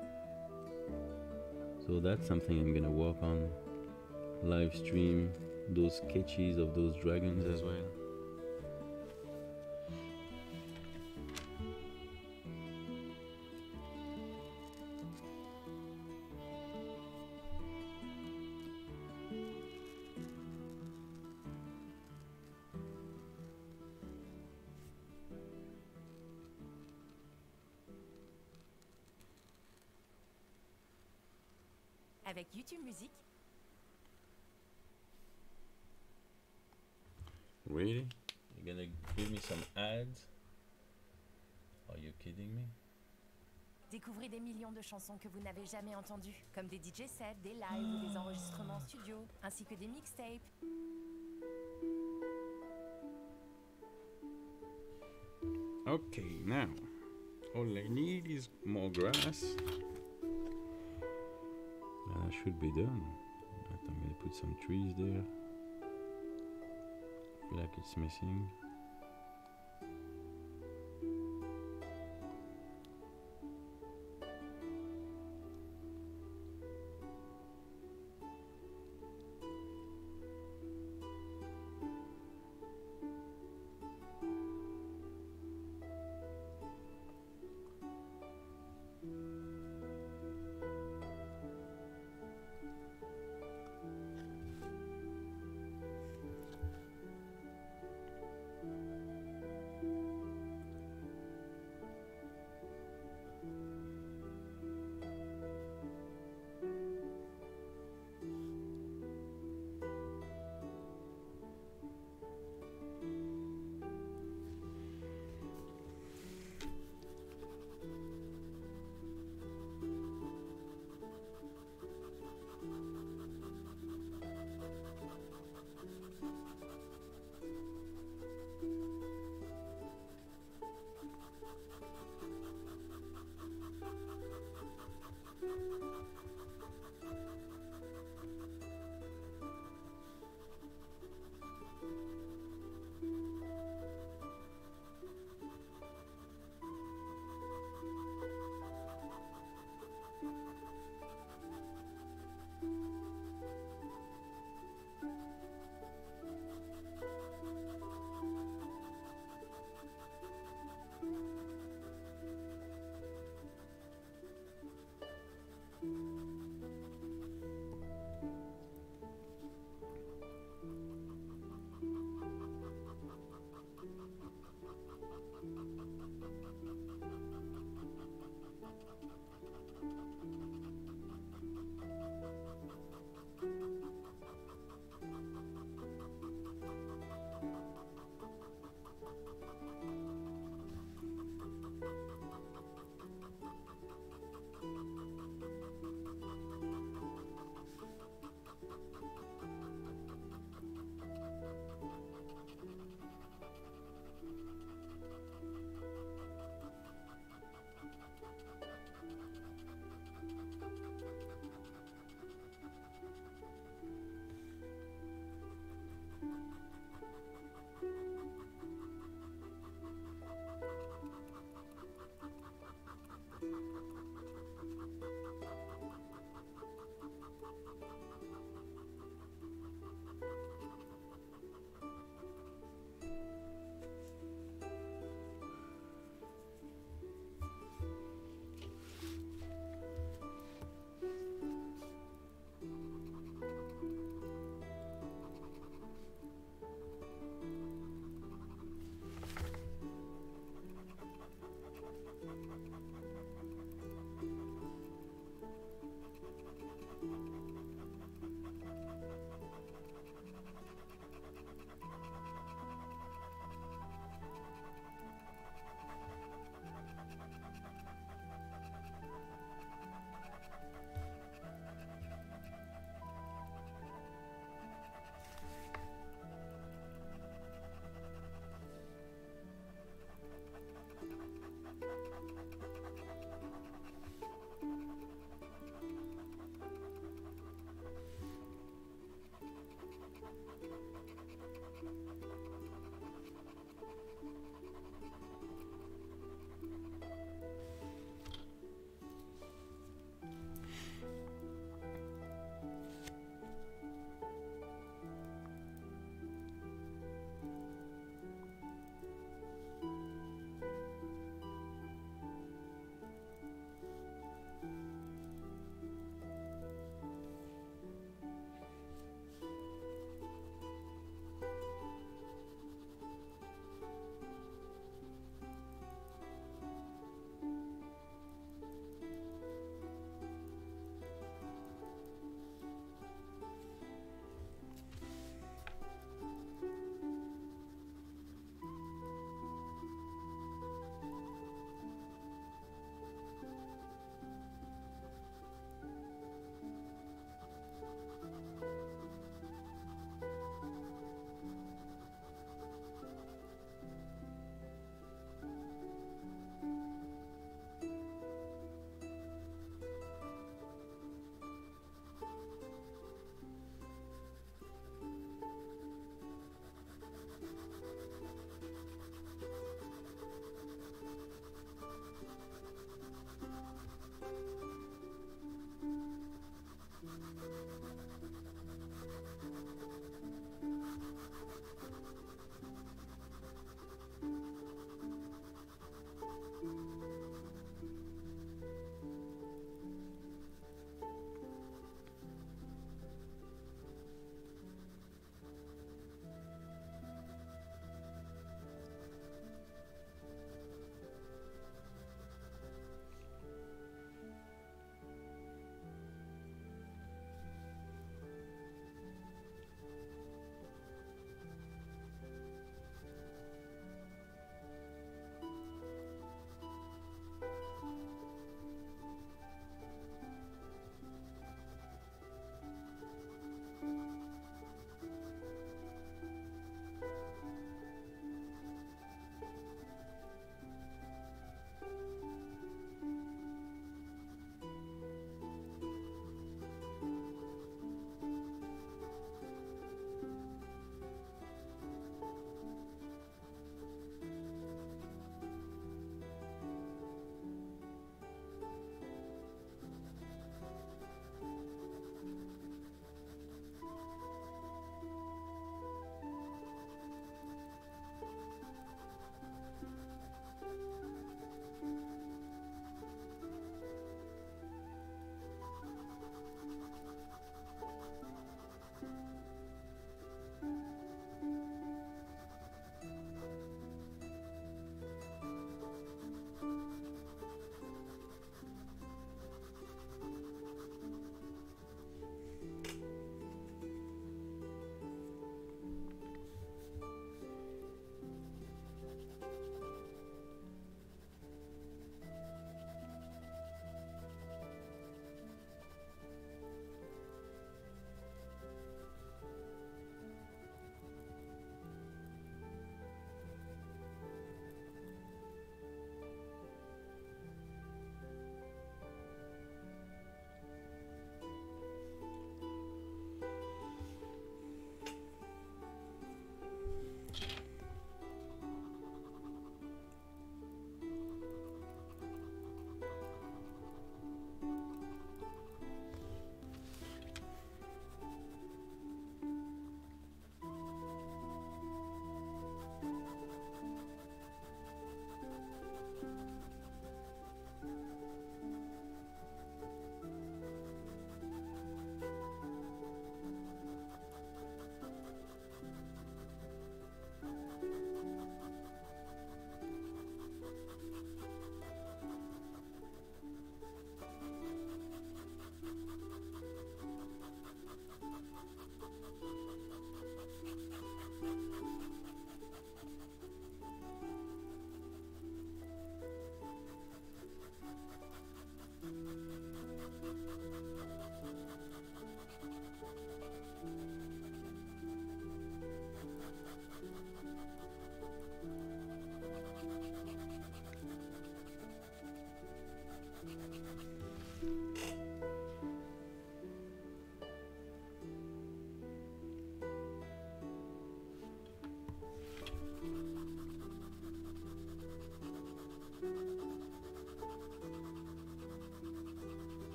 Speaker 2: So that's something I'm gonna work on, live stream those sketches of those dragons as well.
Speaker 3: Avec YouTube Music,
Speaker 2: Really? You're gonna give me some ads? Are you kidding me?
Speaker 3: découvrez des millions de chansons que vous n'avez jamais entendues, comme des D J sets, des lives ou des enregistrements studio, ainsi que des mixtapes.
Speaker 1: Okay, now all I need is more grass.
Speaker 2: And I should be done. But I'm gonna put some trees there. I feel like it's missing.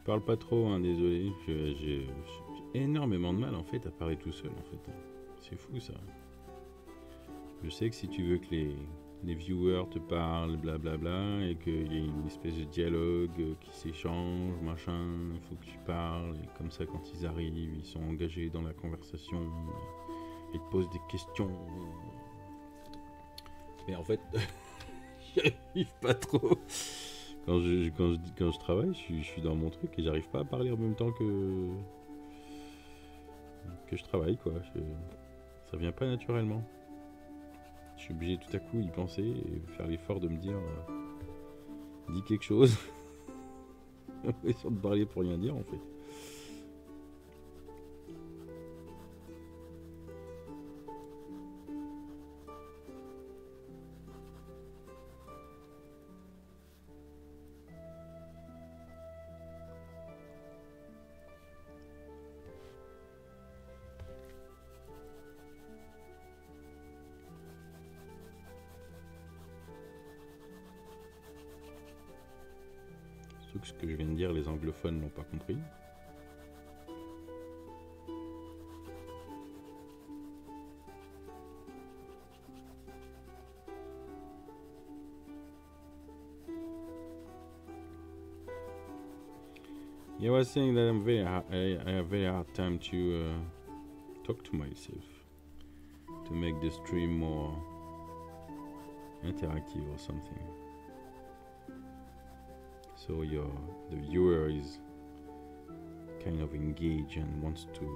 Speaker 2: parle pas trop, hein, désolé. Je- J'ai j'ai énormément de mal en fait à parler tout seul en fait. C'est fou ça. Je sais que si tu veux que les, les viewers te parlent, blablabla, et qu'il y ait une espèce de dialogue euh, qui s'échange, machin, il faut que tu parles, et comme ça quand ils arrivent, ils sont engagés dans la conversation, et te posent des questions. Mais en fait, j'y arrive pas trop. Quand je, quand je, quand je travaille, je suis, je suis dans mon truc et j'arrive pas à parler en même temps que, que je travaille, quoi. Je, ça vient pas naturellement. Je suis obligé tout à coup y penser et faire l'effort de me dire euh, dis quelque chose. J'ai l'impression de parler pour rien dire en fait. Surtout que ce que je viens de dire, les anglophones n'ont pas compris. Yeah, I was saying that I'm very ha- I, I have a very hard time to uh, talk to myself to make the stream more interactive or something. So your the viewer is kind of engaged and wants to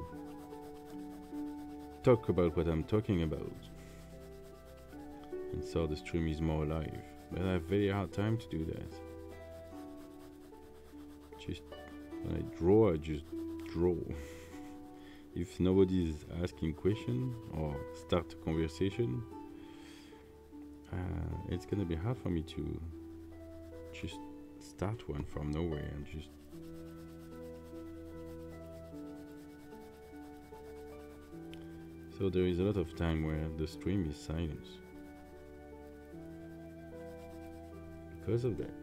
Speaker 2: talk about what I'm talking about, and so the stream is more alive. But I have a very hard time to do that. Just when I draw, I just draw. If nobody is asking question or start a conversation, uh, it's gonna be hard for me to just start one from nowhere and just so there is a lot of time where the stream is silent because of that.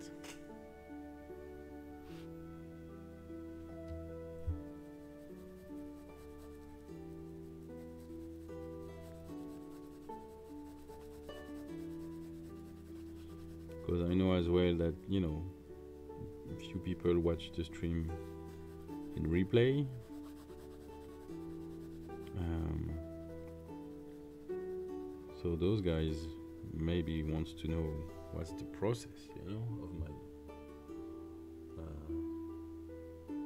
Speaker 2: Because I know as well that, you know, few people watch the stream in replay. Um, so those guys maybe wants to know what's the process, you know, of my. Uh,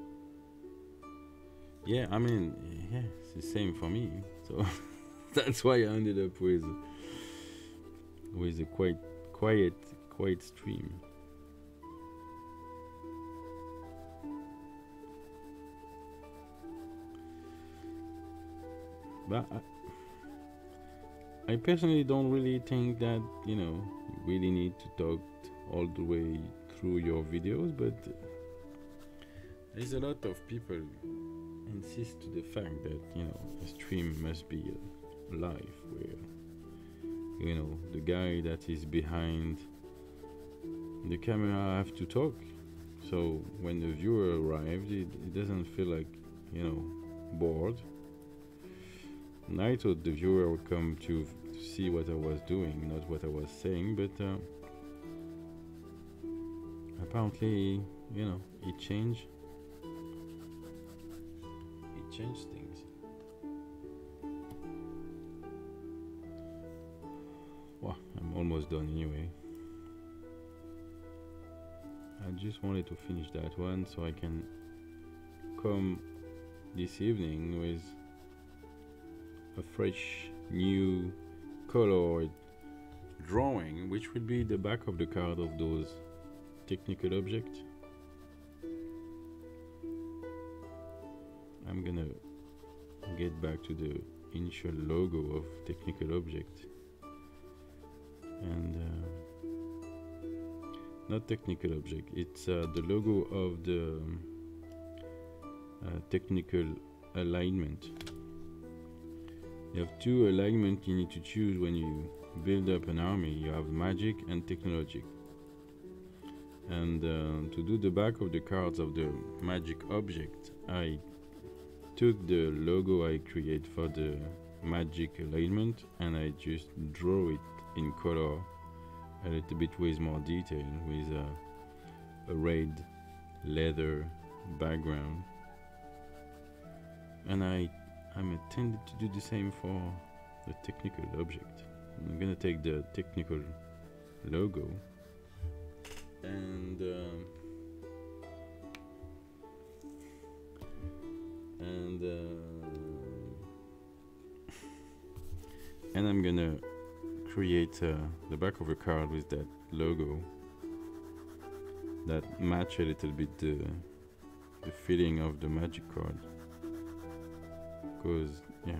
Speaker 2: yeah, I mean, yeah, it's the same for me. So that's why I ended up with with a quite quiet, quiet stream. But I, I personally don't really think that, you know, you really need to talk all the way through your videos, but there's a lot of people insist to the fact that, you know, a stream must be uh, live, where, you know, the guy that is behind the camera have to talk. So when the viewer arrives, it, it doesn't feel like, you know, bored. And I thought the viewer would come to, to see what I was doing, not what I was saying, but uh, apparently, you know, it changed. It changed things. Well, I'm almost done anyway. I just wanted to finish that one so I can come this evening with a fresh new colored drawing, which will be the back of the card of those technical objects. I'm gonna get back to the initial logo of technical object and uh, not technical object, it's uh, the logo of the uh, technical alignment. You have two alignments you need to choose when you build up an army. You have magic and technology. And uh, to do the back of the cards of the magic object, I took the logo I create for the magic alignment and I just draw it in color a little bit with more detail, with a, a red leather background. And I I'm intended to do the same for the technical object. I'm gonna take the technical logo and um, and uh, and I'm gonna create uh, the back of a card with that logo that match a little bit the the feeling of the magic card, because yeah,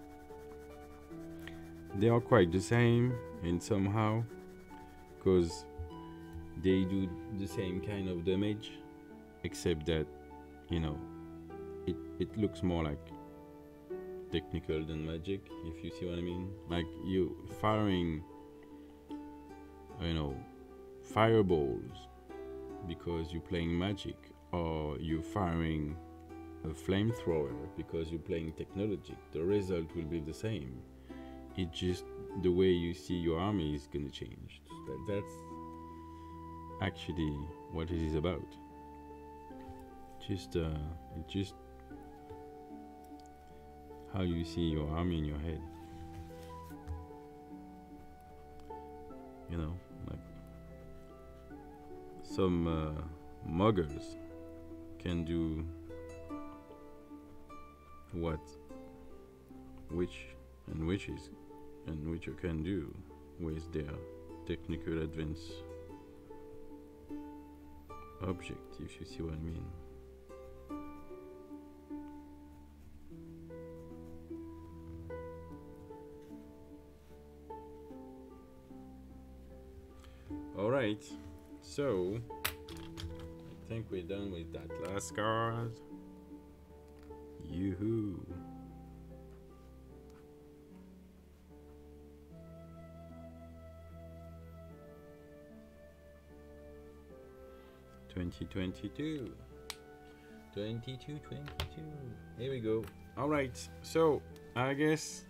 Speaker 2: they are quite the same in somehow, because they do the same kind of damage, except that, you know, it it looks more like technical than magic, if you see what I mean. Like you firing, you know, fireballs because you're playing magic, or you firing a flamethrower because you're playing technology. The result will be the same. It just, the way you see your army is gonna change. That, that's actually what it is about. Just, uh, just how you see your army in your head. You know, like some uh, muggers can do what witch and witches and witcher can do with their technical advanced object, if you see what I mean. Alright, so I think we're done with that last card. Yoo-hoo. twenty twenty-two. twenty-two twenty-two. Here we go. Alright, so I guess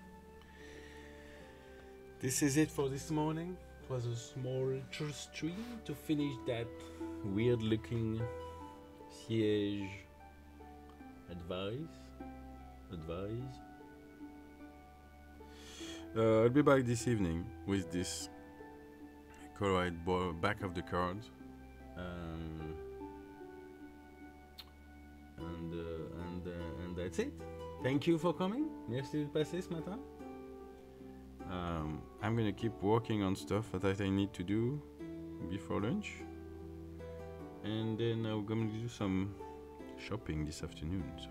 Speaker 2: this is it for this morning. It was a small stream to finish that weird looking siege advice. Advise. Uh, I'll be back this evening with this colored back of the card. Um, and uh, and uh, and that's it. Thank you for coming. Merci de passer ce matin. Um, I'm gonna keep working on stuff that I need to do before lunch, and then I'm gonna do some shopping this afternoon. So,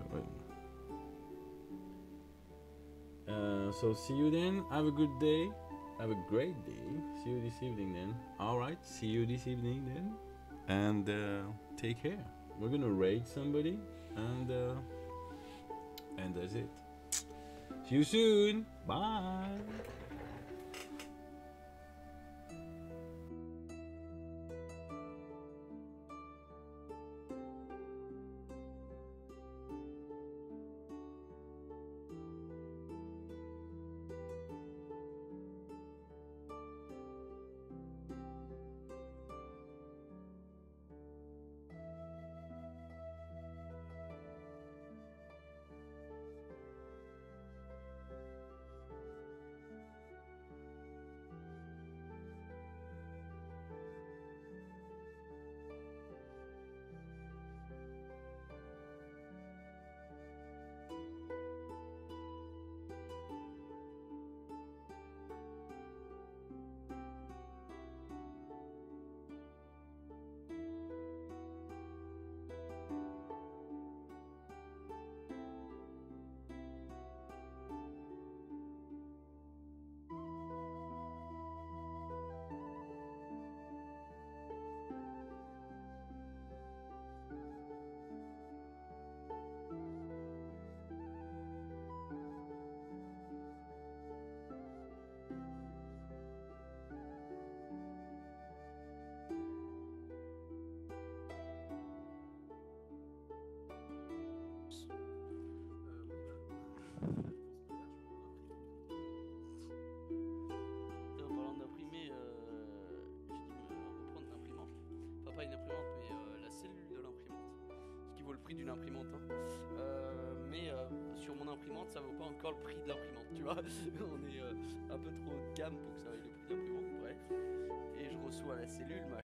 Speaker 2: uh, uh, so see you then. Have a good day. Have a great day. See you this evening then. All right. See you this evening then. And uh, take care. We're gonna raid somebody, and uh, and that's it. See you soon. Bye.
Speaker 4: Et en parlant d'imprimer, euh, j'ai dû me reprendre l'imprimante. Enfin, pas une imprimante, mais euh, la cellule de l'imprimante. Ce qui vaut le prix d'une imprimante. Hein. Euh, mais euh, sur mon imprimante, ça vaut pas encore le prix de l'imprimante, tu vois. On est euh, un peu trop haut de gamme pour que ça vaille le prix de l'imprimante, bref. Et je reçois la cellule, machin.